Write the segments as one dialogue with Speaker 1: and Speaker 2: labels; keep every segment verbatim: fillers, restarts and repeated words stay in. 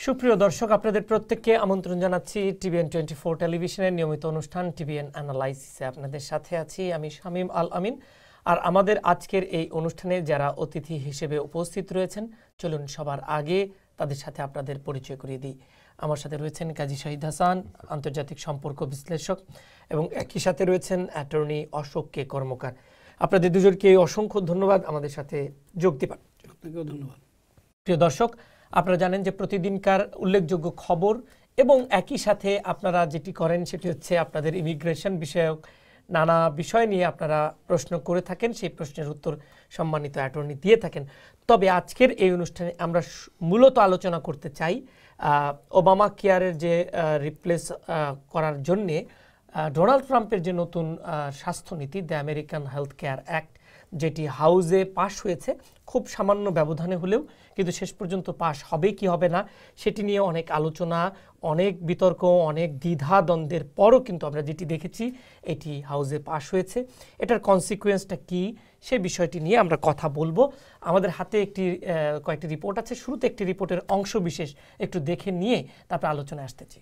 Speaker 1: সুপ্রিয় দর্শক, আপনাদের প্রত্যেককে আমন্ত্রণ জানাচ্ছি টিভিএন টোয়েন্টি ফোর টেলিভিশনের নিয়মিত অনুষ্ঠান টিভিএন অ্যানালাইসিসে। আপনাদের সাথে আছি আমি শামীম আল আমিন। আর আমাদের আজকের এই অনুষ্ঠানে যারা অতিথি হিসেবে উপস্থিত রয়েছেন, চলুন সবার আগে তাদের সাথে আপনাদের পরিচয় করিয়ে দিই। আমার সাথে রয়েছেন কাজী শাহিদ হাসান, আন্তর্জাতিক সম্পর্ক বিশ্লেষক, এবং একই সাথে রয়েছেন অ্যাটর্নি অশোক কে কর্মকার। আপনাদের দুজনকে অসংখ্য ধন্যবাদ আমাদের সাথে যোগ দিবার।
Speaker 2: আপনাকেও ধন্যবাদ।
Speaker 1: প্রিয় দর্শক, আপনারা জানেন যে প্রতিদিনকার উল্লেখযোগ্য খবর এবং একই সাথে আপনারা যেটি করেন সেটি হচ্ছে আপনাদের ইমিগ্রেশন বিষয়ক নানা বিষয় নিয়ে আপনারা প্রশ্ন করে থাকেন, সেই প্রশ্নের উত্তর সম্মানিত অ্যাটর্নি দিয়ে থাকেন। তবে আজকের এই অনুষ্ঠানে আমরা মূলত আলোচনা করতে চাই ওবামা কেয়ারের যে রিপ্লেস করার জন্যে ডোনাল্ড ট্রাম্পের যে নতুন স্বাস্থ্যনীতি the American health care act, যেটি হাউজে পাশ হয়েছে খুব সামান্য ব্যবধানে হলেও, কিন্তু শেষ পর্যন্ত পাশ হবে কি হবে না সেটি নিয়ে অনেক আলোচনা, অনেক বিতর্ক, অনেক দ্বিধা দ্বন্দ্বের পরও কিন্তু আমরা যেটি দেখেছি এটি হাউজে পাশ হয়েছে। এটার কনসিকুয়েন্সটা কি সে বিষয়টি নিয়ে আমরা কথা বলবো। আমাদের হাতে একটি কয়েকটি রিপোর্ট আছে, শুরুতে একটি রিপোর্টের অংশ বিশেষ একটু দেখে নিয়ে তারপর আলোচনায় আসতেছি।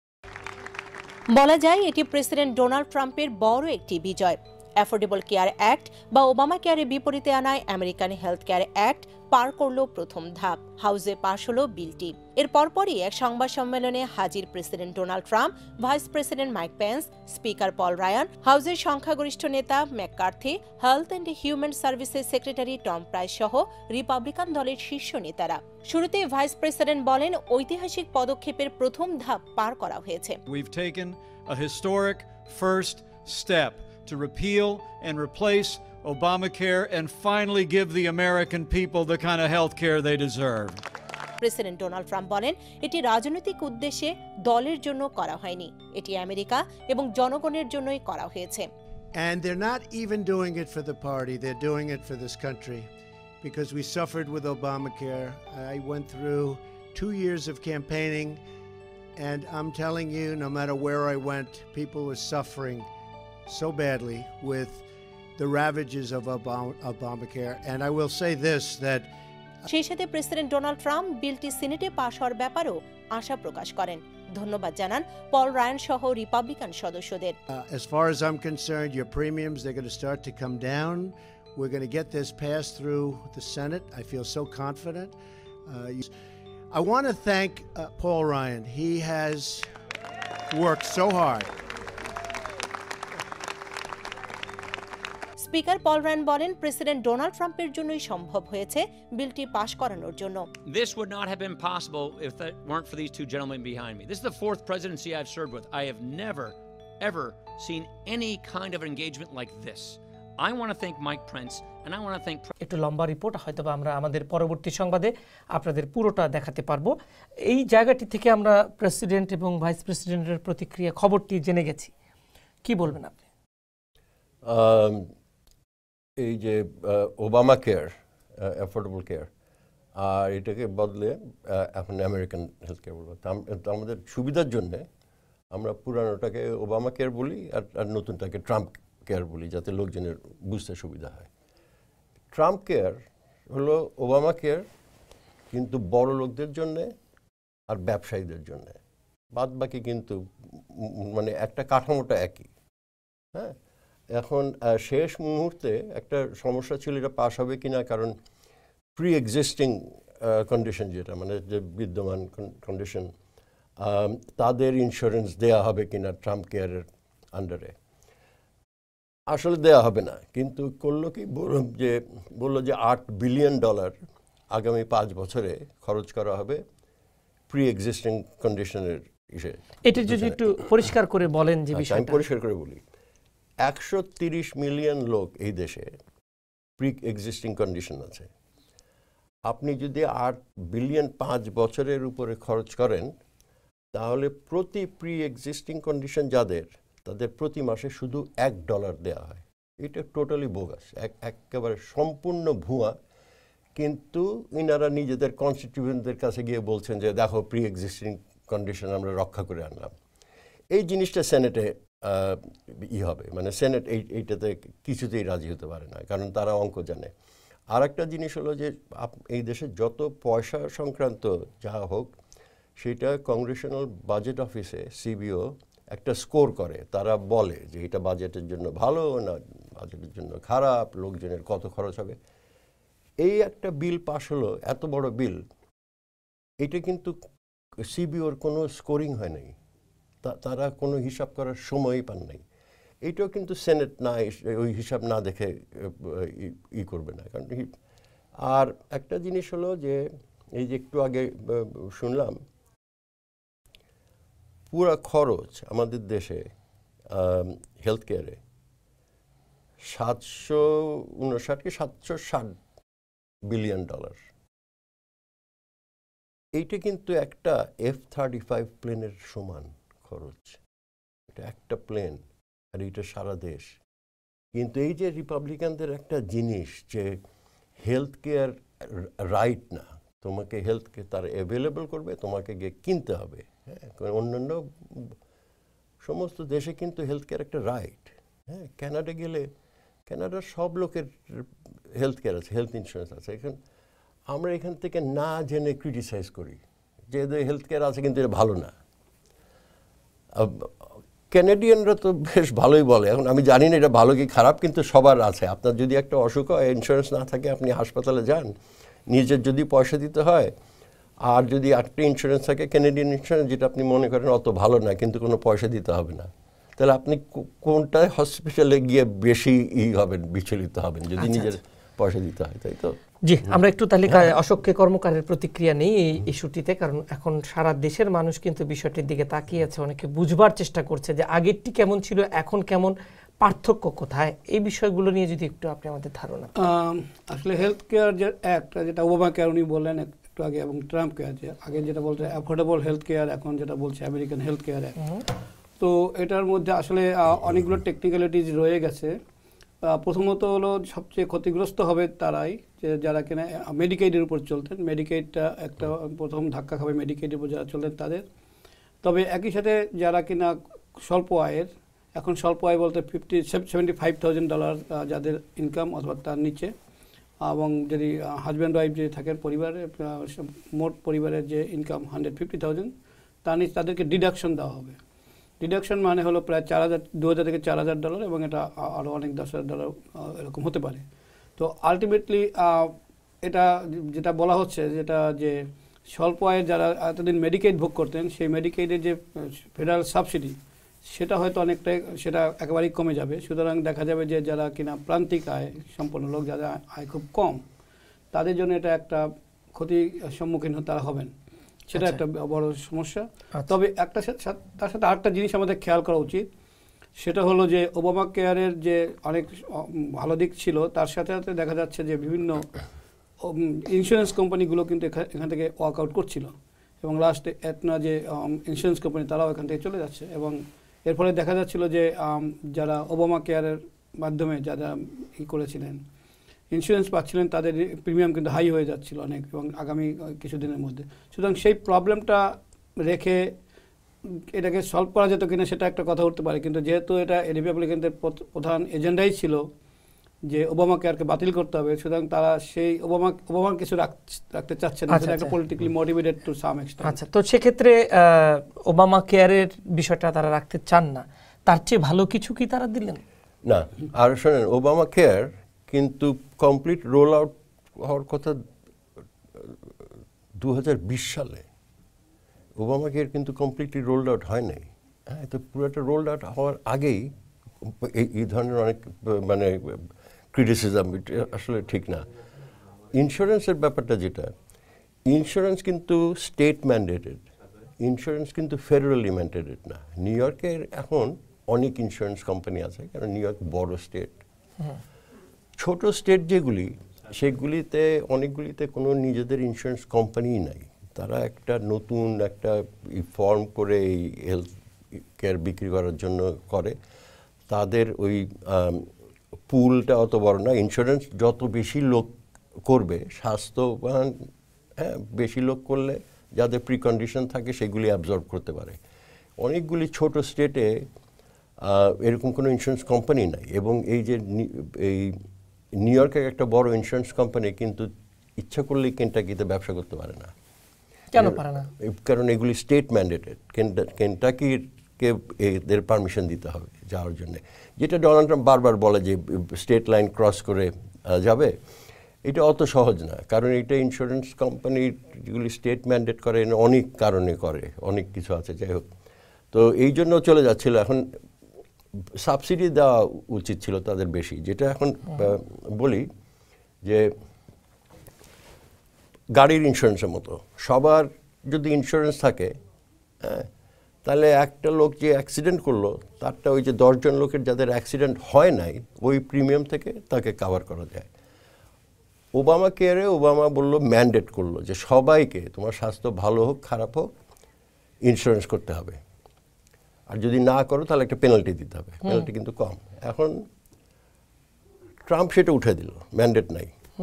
Speaker 3: বলা যায় এটি প্রেসিডেন্ট ডোনাল্ড ট্রাম্পের বড় একটি বিজয়। অ্যাফোর্ডেবল কেয়ার অ্যাক্ট বা ওবামা কেয়ারের বিপরীতে আনায় আমেরিকান হেলথ কেয়ার অ্যাক্ট পার করল প্রথম ধাপ, হাউজে পাশ হলো বিলটি। এর পরপরই এক সংবাদ সম্মেলনে হাজির president Donald Trump, vice president Mike Pence, speaker Paul Ryan, হাউজের সংখ্যাগরিষ্ঠ নেতা McCarthy, health and human services secretary Tom Price সহ রিপাবলিকান দলের শীর্ষ নেতারা। শুরুতেই ভাইস প্রেসিডেন্ট বলেন, ঐতিহাসিক পদক্ষেপের প্রথম ধাপ পার করা হয়েছে।
Speaker 4: We've taken a historic first step to repeal and replace Obamacare and finally give the American people the kind of health care they deserve.
Speaker 3: President Donald Trump বলেন, এটি রাজনৈতিক উদ্দেশ্যে দলের জন্য করা হয়নি, এটি আমেরিকা এবং জনগণের জন্যই করা হয়েছে।
Speaker 5: And they're not even doing it for the party, they're doing it for this country because we suffered with Obamacare. I went through two years of campaigning and I'm telling you, no matter where I went, people were suffering so badly with the ravages of Obamacare. And I will say this, that
Speaker 3: সেই সাথে president Donald Trump বিলটি সিনেটে পাশ হওয়ার ব্যাপারেও আশা প্রকাশ করেন। ধন্যবাদ জানান Paul Ryan সহ Republican সদস্যদের।
Speaker 5: Uh, as far as I'm concerned, your premiums, they're going to start to come down. We're going to get this passed through the Senate. I feel so confident. Uh, I want to thank uh, Paul Ryan. He has worked so hard.
Speaker 3: Speaker Paul Ryan বলেন, president Donald ট্রাম্পের জন্যই সম্ভব হয়েছে বিলটি পাশ করানোর জন্য।
Speaker 6: This would not have been possible if it weren't for these two gentlemen behind me. This is the fourth presidency I've served with. I have never, ever seen any kind of engagement like this. I want to thank Mike Pence and I want to thank...
Speaker 1: একটু লম্বা report, হয়তো আমরা আমাদের পরবর্তী সংবাদে আপনাদের পুরোটা দেখাতে পারবো। এই জায়গাটি থেকে আমরা প্রেসিডেন্ট এবং ভাইস প্রেসিডেন্টের প্রতিক্রিয়া খবরটি জেনে গেছি, কি বলবেন আপনি?
Speaker 7: এই যে ওবামা কেয়ার, অ্যাফোর্ডেবল কেয়ার, আর এটাকে বদলে এখন আমেরিকান হেলথ কেয়ার বলবো। আমাদের সুবিধার জন্যে আমরা পুরানোটাকে ওবামা কেয়ার বলি আর আর নতুনটাকে ট্রাম্প কেয়ার বলি, যাতে লোকজনের বুঝতে সুবিধা হয়। ট্রাম্প কেয়ার হলো ওবামা কেয়ার, কিন্তু বড় লোকদের জন্যে আর ব্যবসায়ীদের জন্যে, বাদ বাকি কিন্তু মানে একটা কাঠামোটা একই। হ্যাঁ, এখন শেষ মুহূর্তে একটা সমস্যা ছিল এটা পাস হবে কিনা, কারণ প্রি এক্সিস্টিং কন্ডিশন যেটা মানে যে বিদ্যমান কন্ডিশন, তাদের ইন্স্যুরেন্স দেয়া হবে কিনা ট্রাম্প কেয়ারের আন্ডারে। আসলে দেয়া হবে না, কিন্তু করলো কি যে বললো যে আট বিলিয়ন ডলার আগামী পাঁচ বছরে খরচ করা হবে প্রি এক্সিস্টিং কন্ডিশনের ইসে।
Speaker 1: এটা যদি একটু পরিষ্কার করে বলেন যে বিষয়টা।
Speaker 7: আমি পরিষ্কার করে বলি, একশো তিরিশ মিলিয়ন লোক এই দেশে প্রি এক্সিস্টিং কন্ডিশন আছে। আপনি যদি আট বিলিয়ন পাঁচ বছরের উপরে খরচ করেন, তাহলে প্রতি প্রি এক্সিস্টিং কন্ডিশন যাদের, তাদের প্রতি মাসে শুধু এক ডলার দেওয়া হয়। এটা টোটালি বোগাস, এক একেবারে সম্পূর্ণ ভুয়া। কিন্তু ইনারা নিজেদের কনস্টিটিউয়েন্টদের কাছে গিয়ে বলছেন যে দেখো প্রি এক্সিস্টিং কন্ডিশন আমরা রক্ষা করে আনলাম। এই জিনিসটা সেনেটে ই হবে, মানে সেনেট এই এইটাতে কিছুতেই রাজি হতে পারে না, কারণ তারা অঙ্ক জানে। আর একটা জিনিস হলো যে এই দেশে যত পয়সা সংক্রান্ত যা হোক, সেটা কংগ্রেশনাল বাজেট অফিসে সিবিও একটা স্কোর করে, তারা বলে যে এটা বাজেটের জন্য ভালো না বাজেটের জন্য খারাপ, লোকজনের কত খরচ হবে। এই একটা বিল পাশ হলো, এত বড় বিল, এটা কিন্তু সিবিওর কোনো স্কোরিং হয় নাই, তারা কোনো হিসাব করার সময়ই পান নাই। এইটাও কিন্তু সেনেট না ওই হিসাব না দেখে ই করবে না। কারণ আর একটা জিনিস হলো যে এই যে একটু আগে শুনলাম পুরা খরচ আমাদের দেশে হেলথ কেয়ারে সাতশো উনষাট কি সাতশো ষাট বিলিয়ন ডলার। এইটা কিন্তু একটা এফ থার্টি ফাইভ প্লেনের সমান খরচ, এটা একটা প্লেন, আর এটা সারা দেশ। কিন্তু এই যে রিপাবলিকানদের একটা জিনিস যে হেলথ কেয়ার রাইট না, তোমাকে হেলথ কেয়ার তার অ্যাভেলেবল করবে, তোমাকে গিয়ে কিনতে হবে। হ্যাঁ, অন্যান্য সমস্ত দেশে কিন্তু হেলথ কেয়ার একটা রাইট। হ্যাঁ, কানাডা গেলে কানাডার সব লোকের হেলথ কেয়ার আছে, হেলথ ইন্স্যুরেন্স আছে। এখন আমরা এখান থেকে না জেনে ক্রিটিসাইজ করি যে এদের হেলথ কেয়ার আছে কিন্তু এটা ভালো না। ক্যানাডিয়ানরা তো বেশ ভালোই বলে। এখন আমি জানি না এটা ভালো কি খারাপ, কিন্তু সবার আছে। আপনার যদি একটা অসুখ হয়, ইন্স্যুরেন্স না থাকে, আপনি হাসপাতালে যান, নিজের যদি পয়সা দিতে হয়, আর যদি একটা ইন্স্যুরেন্স থাকে ক্যানাডিয়ান ইন্স্যুরেন্স, যেটা আপনি মনে করেন অত ভালো না কিন্তু কোনো পয়সা দিতে হবে না, তাহলে আপনি কোনটায় হসপিটালে গিয়ে বেশি ই হবেন, বিচলিত হবেন যদি নিজের পয়সা দিতে হয়, তাই তো?
Speaker 1: জি, আমরা একটু তালিকায় অশোককে কর্মকারের প্রতিক্রিয়া নেই এই ইস্যুটিতে, কারণ এখন সারা দেশের মানুষ কিন্তু বিষয়টির দিকে তাকিয়ে আছে, অনেকে বুঝবার চেষ্টা করছে যে আগেরটি কেমন ছিল, এখন কেমন, পার্থক্য কোথায়, এই বিষয়গুলো নিয়ে যদি একটু আপনি আমাদের ধারণা।
Speaker 2: আসলে হেলথ কেয়ার যে অ্যাক্ট, যেটা ওবামা কেয়ার উনি বললেন একটু আগে, এবং ট্রাম্প কেয়ার, যে আগে যেটা বলছে অ্যাফোর্ডেবল হেলথ কেয়ার, এখন যেটা বলছে আমেরিকান হেলথ কেয়ার অ্যাক্ট। তো এটার মধ্যে আসলে অনেকগুলো টেকনিক্যালিটিজ রয়ে গেছে। প্রথমত হলো সবচেয়ে ক্ষতিগ্রস্ত হবে তারাই যে যারা কিনা মেডিকেডের উপর চলতেন। মেডিকেডটা একটা প্রথম ধাক্কা খাবে মেডিকেডের উপর যারা চলতেন তাদের। তবে একই সাথে যারা কিনা স্বল্প আয়ের, এখন স্বল্প আয় বলতে fifty seventy five thousand dollar যাদের ইনকাম অথবা তার নিচে, এবং যদি হাজব্যান্ড ওয়াইফ যদি থাকেন পরিবারে, মোট পরিবারের যে ইনকাম হান্ড্রেড ফিফটি থাউজেন্ড, তার নিচে তাদেরকে ডিডাকশন দেওয়া হবে। ডিডাকশন মানে হলো প্রায় চার হাজার দু হাজার থেকে চার হাজার ডলার, এবং এটা আরও অনেক দশ হাজার ডলার এরকম হতে পারে। তো আলটিমেটলি এটা যেটা বলা হচ্ছে, যেটা যে স্বল্প আয়ের যারা এতদিন মেডিকেড ভোগ করতেন, সেই মেডিকেডের যে ফেডারেল সাবসিডি, সেটা হয়তো অনেকটাই সেটা একেবারেই কমে যাবে। সুতরাং দেখা যাবে যে যারা কিনা প্রান্তিক আয় সম্পন্ন লোক, যাদের আয় খুব কম, তাদের জন্য এটা একটা ক্ষতির সম্মুখীন তারা হবেন, সেটা একটা বড় সমস্যা। তবে একটা তার সাথে আরেকটা জিনিস আমাদের খেয়াল করা উচিত, সেটা হলো যে ওবামা কেয়ারের যে অনেক ভালো দিক ছিল, তার সাথে সাথে দেখা যাচ্ছে যে বিভিন্ন ইন্স্যুরেন্স কোম্পানিগুলো কিন্তু এখান থেকে ওয়ার্ক আউট করছিল, এবং লাস্টে এটনা যে ইন্স্যুরেন্স কোম্পানি, তারাও এখান থেকে চলে যাচ্ছে। এবং এর ফলে দেখা যাচ্ছিল যে যারা ওবামা কেয়ারের মাধ্যমে যারা ই করেছিলেন, ইন্স্যুরেন্স পাচ্ছিলেন, তাদের প্রিমিয়াম কিন্তু হাই হয়ে যাচ্ছিল অনেক, এবং আগামী কিছুদিনের মধ্যে। সুতরাং সেই প্রবলেমটা রেখে এটাকে সলভ করা যেত কিনা সেটা একটা কথা উঠতে পারে, কিন্তু যেহেতু এটা রিপাবলিকানদের প্রধান এজেন্ডাই ছিল যে ওবামা কেয়ারকে বাতিল করতে হবে, সুতরাং তারা সেই ওবামা ওবামার কিছু রাখতে চাচ্ছে না, সেটা একটা politically motivated to some extent.
Speaker 1: আচ্ছা, তো সেক্ষেত্রে ওবামা কেয়ারের বিষয়টা তারা রাখতে চান না, তার চেয়ে ভালো কিছু কি তারা দিলেন
Speaker 7: না? আর শোনেন, ওবামা কেয়ার কিন্তু কমপ্লিট রোল আউট হওয়ার কথা দু হাজার বিশ সালে। ওবামা কেয়ার কিন্তু কমপ্লিটলি রোল্ড আউট হয় নাই। হ্যাঁ, তো পুরোটা রোল্ড আউট হওয়ার আগেই এই ধরনের অনেক মানে ক্রিটিসিজম, আসলে ঠিক না। ইন্স্যুরেন্সের ব্যাপারটা যেটা, ইন্স্যুরেন্স কিন্তু স্টেট ম্যান্ডেটেড, ইন্স্যুরেন্স কিন্তু ফেডারালি ম্যান্ডেটেড না। নিউ ইয়র্কের এখন অনেক ইন্স্যুরেন্স কোম্পানি আছে, কারণ নিউ ইয়র্ক বড় স্টেট। ছোট স্টেট যেগুলি, সেগুলিতে অনেকগুলিতে কোনো নিজেদের ইন্স্যুরেন্স কোম্পানিই নাই। তারা একটা নতুন একটা ফর্ম করে এই হেলথ কেয়ার বিক্রি করার জন্য করে। তাদের ওই পুলটা অত বড় না। ইন্স্যুরেন্স যত বেশি লোক করবে, স্বাস্থ্যবান, হ্যাঁ, বেশি লোক করলে যাদের প্রিকন্ডিশন থাকে সেগুলি অ্যাবজর্ব করতে পারে। অনেকগুলি ছোট স্টেটে এরকম কোনো ইন্স্যুরেন্স কোম্পানি নাই। এবং এই যে এই নিউ ইয়র্কের একটা বড় ইন্স্যুরেন্স কোম্পানি কিন্তু ইচ্ছা করলেই কেন্টাকিতে ব্যবসা করতে পারে না।
Speaker 1: কেন পারে না?
Speaker 7: কারণ এগুলি স্টেট ম্যান্ডেটেড। কেন্টাকির কে এদের পারমিশন দিতে হবে যাওয়ার জন্য, যেটা ডোনাল্ড ট্রাম্প বারবার বলে যে স্টেট লাইন ক্রস করে যাবে। এটা অত সহজ না, কারণ এটা ইন্স্যুরেন্স কোম্পানি যেগুলি স্টেট ম্যান্ডেট করে অনেক কারণে করে, অনেক কিছু আছে। যাই হোক, তো এই জন্য চলে যাচ্ছিল। এখন সাবসিডি দেওয়া উচিত ছিল তাদের বেশি। যেটা এখন বলি যে গাড়ির ইন্স্যুরেন্সের মতো সবার যদি ইন্স্যুরেন্স থাকে, হ্যাঁ, তাহলে একটা লোক যে অ্যাক্সিডেন্ট করলো তারটা ওই যে দশজন লোকের যাদের অ্যাক্সিডেন্ট হয় নাই ওই প্রিমিয়াম থেকে তাকে কাভার করা যায়। ওবামা কেয়ারে ওবামা বলল, ম্যান্ডেট করলো যে সবাইকে তোমার স্বাস্থ্য ভালো হোক খারাপ হোক ইন্স্যুরেন্স করতে হবে, আর যদি না করো তাহলে একটা পেনাল্টি দিতে হবে। পেনাল্টি কিন্তু কম। এখন ট্রাম্প সেটা উঠে দিল, ম্যান্ডেট নাই,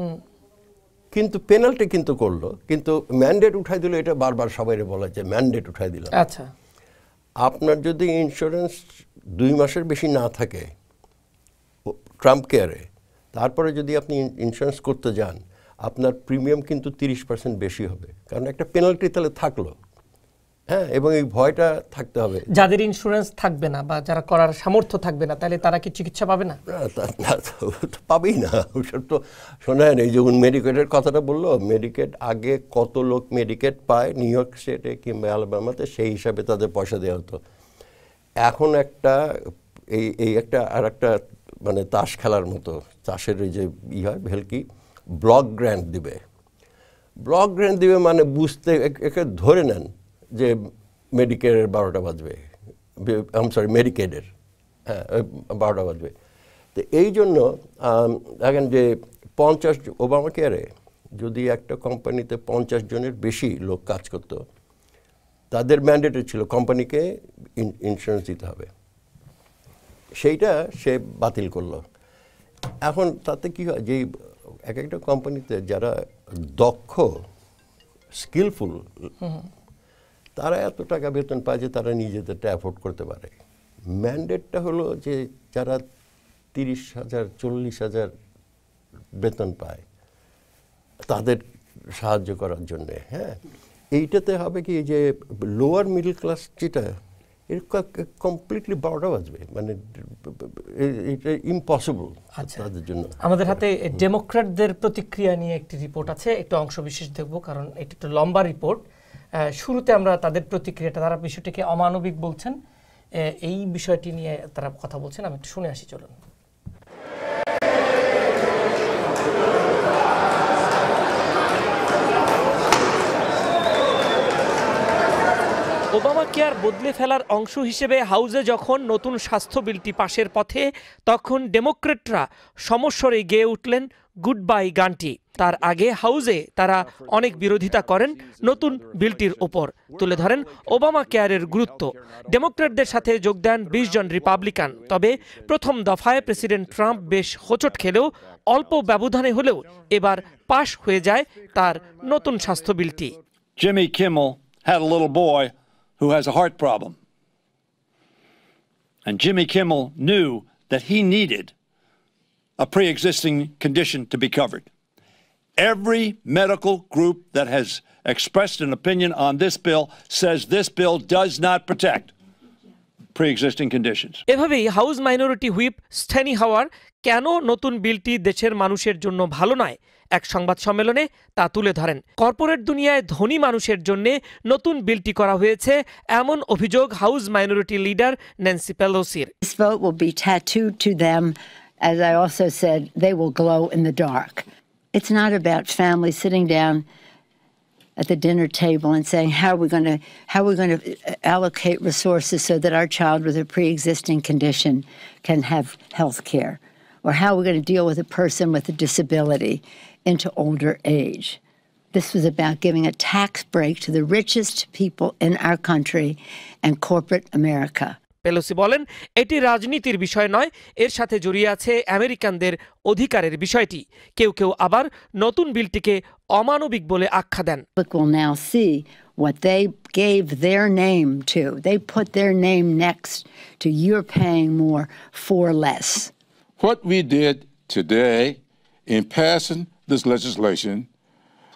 Speaker 7: কিন্তু পেনাল্টি কিন্তু করলো, কিন্তু ম্যান্ডেট উঠাই দিল। এটা বারবার সবাই বলা যে ম্যান্ডেট উঠাই দিল।
Speaker 1: আচ্ছা,
Speaker 7: আপনার যদি ইন্স্যুরেন্স দুই মাসের বেশি না থাকে ট্রাম্প কেয়ারে, তারপরে যদি আপনি ইন্স্যুরেন্স করতে যান আপনার প্রিমিয়াম কিন্তু তিরিশ পার্সেন্ট বেশি হবে, কারণ একটা পেনাল্টি তাহলে থাকলো। হ্যাঁ, এবং এই ভয়টা থাকতে হবে।
Speaker 1: যাদের ইন্স্যুরেন্স থাকবে না বা যারা করার সামর্থ্য থাকবে না, তাহলে তারা কি চিকিৎসা পাবে না?
Speaker 7: পাবেই না। ওসব তো শোনেন, এই যখন মেডিকেটের কথাটা বললো, মেডিকেট আগে কত লোক মেডিকেট পায় নিউ ইয়র্ক স্টেটে কিংবা অ্যালাবামাতে, সেই হিসাবে তাদের পয়সা দেওয়া হতো। এখন একটা এই এই একটা আর একটা মানে তাস খেলার মতো, চাষের ওই যে ই হয় ভেলকি, ব্লক গ্র্যান্ট দিবে। ব্লক গ্র্যান্ট দিবে মানে বুঝতে একে ধরে নেন যে মেডিকেয়ারের বারোটা বাজবে, আম সরি মেডিকেডের হ্যাঁ বারোটা বাজবে। তো এই জন্য দেখেন যে পঞ্চাশ ওবামা কেয়ারে যদি একটা কোম্পানিতে পঞ্চাশ জনের বেশি লোক কাজ করত, তাদের ম্যান্ডেটে ছিল কোম্পানিকে ইন্স্যুরেন্স দিতে হবে। সেইটা সে বাতিল করলো। এখন তাতে কি হয়, যে এক একটা কোম্পানিতে যারা দক্ষ স্কিলফুল তারা এত টাকা বেতন পায় যে তারা নিজেদেরটা অ্যাফোর্ড করতে পারে। ম্যান্ডেটটা হলো যে যারা তিরিশ হাজার চল্লিশ হাজার বেতন পায় তাদের সাহায্য করার জন্যে। হ্যাঁ, এইটাতে হবে কি যে লোয়ার মিডল ক্লাস যেটা এর কমপ্লিটলি বারোটা বাজবে, মানে এটা ইম্পসিবল তাদের জন্য।
Speaker 1: আমাদের হাতে ডেমোক্র্যাটদের প্রতিক্রিয়া নিয়ে একটি রিপোর্ট আছে, একটু অংশ বিশেষ দেখবো কারণ এটা একটু লম্বা রিপোর্ট। শুরুতে আমরা তাদের প্রতিক্রিয়াটা, তারা বিষয়টিকে অমানবিক বলছেন, এই বিষয়টি নিয়ে তারা কথা বলছেন। আমি একটু শুনে আসি, চলুন। ওবামা কেয়ার বদলে ফেলার অংশ হিসেবে হাউজে যখন নতুন স্বাস্থ্য বিলটি পাশের পথে, তখন ডেমোক্রেটরা সমস্বরে গেয়ে উঠলেন গুড বাই গানটি। তার আগে হাউজে তারা অনেক বিরোধিতা করেন নতুন বিলটির ওপর, তুলে ধরেন ওবামা কেয়ারের গুরুত্ব। ডেমোক্রেটদের সাথে যোগ দেন বিশ জন রিপাবলিকান। তবে প্রথম দফায় প্রেসিডেন্ট ট্রাম্প বেশ হোঁচট খেলেও অল্প ব্যবধানে হলেও এবার পাশ হয়ে যায় তার নতুন স্বাস্থ্য বিলটি।
Speaker 8: Jimmy Kimmel had a little boy who has a heart problem. And Jimmy Kimmel knew that he needed a pre-existing condition to be covered. Every medical group that has expressed an opinion on this bill says this bill does not protect pre-existing conditions.
Speaker 1: এভাবেই house minority whip Steny Hoyer কেন নতুন বিলটি দেশের মানুষের জন্য ভালো নয় এক সংবাদ সম্মেলনে তা তুলে ধরেন। কর্পোরেট দুনিয়ায় ধনী মানুষের জন্য নতুন বিলটি করা হয়েছে এমন অভিযোগ হাউস মাইনরিটি লিডার ন্যান্সি পেলোসির।
Speaker 9: This vote will be tattooed to them. As I also said, they will glow in the dark. It's not about families sitting down at the dinner table and saying, how are we going to how are we going to allocate resources so that our child with a pre-existing condition can have health care, or how are we going to deal with a person with a disability into older age. This was about giving a tax break to the richest people in our country and corporate America.
Speaker 1: Pelosi বলেন, এটি রাজনীতির বিষয় নয়, এর সাথে জড়িয়ে আছে আমেরিকানদের অধিকারের বিষয়টি। কেউ কেউ আবার নতুন বিলটিকে অমানবিক বলে আখ্যা দেন।
Speaker 9: We'll now see what they gave their name to. They put their name next to you're paying more for less.
Speaker 10: What we did today in passing this legislation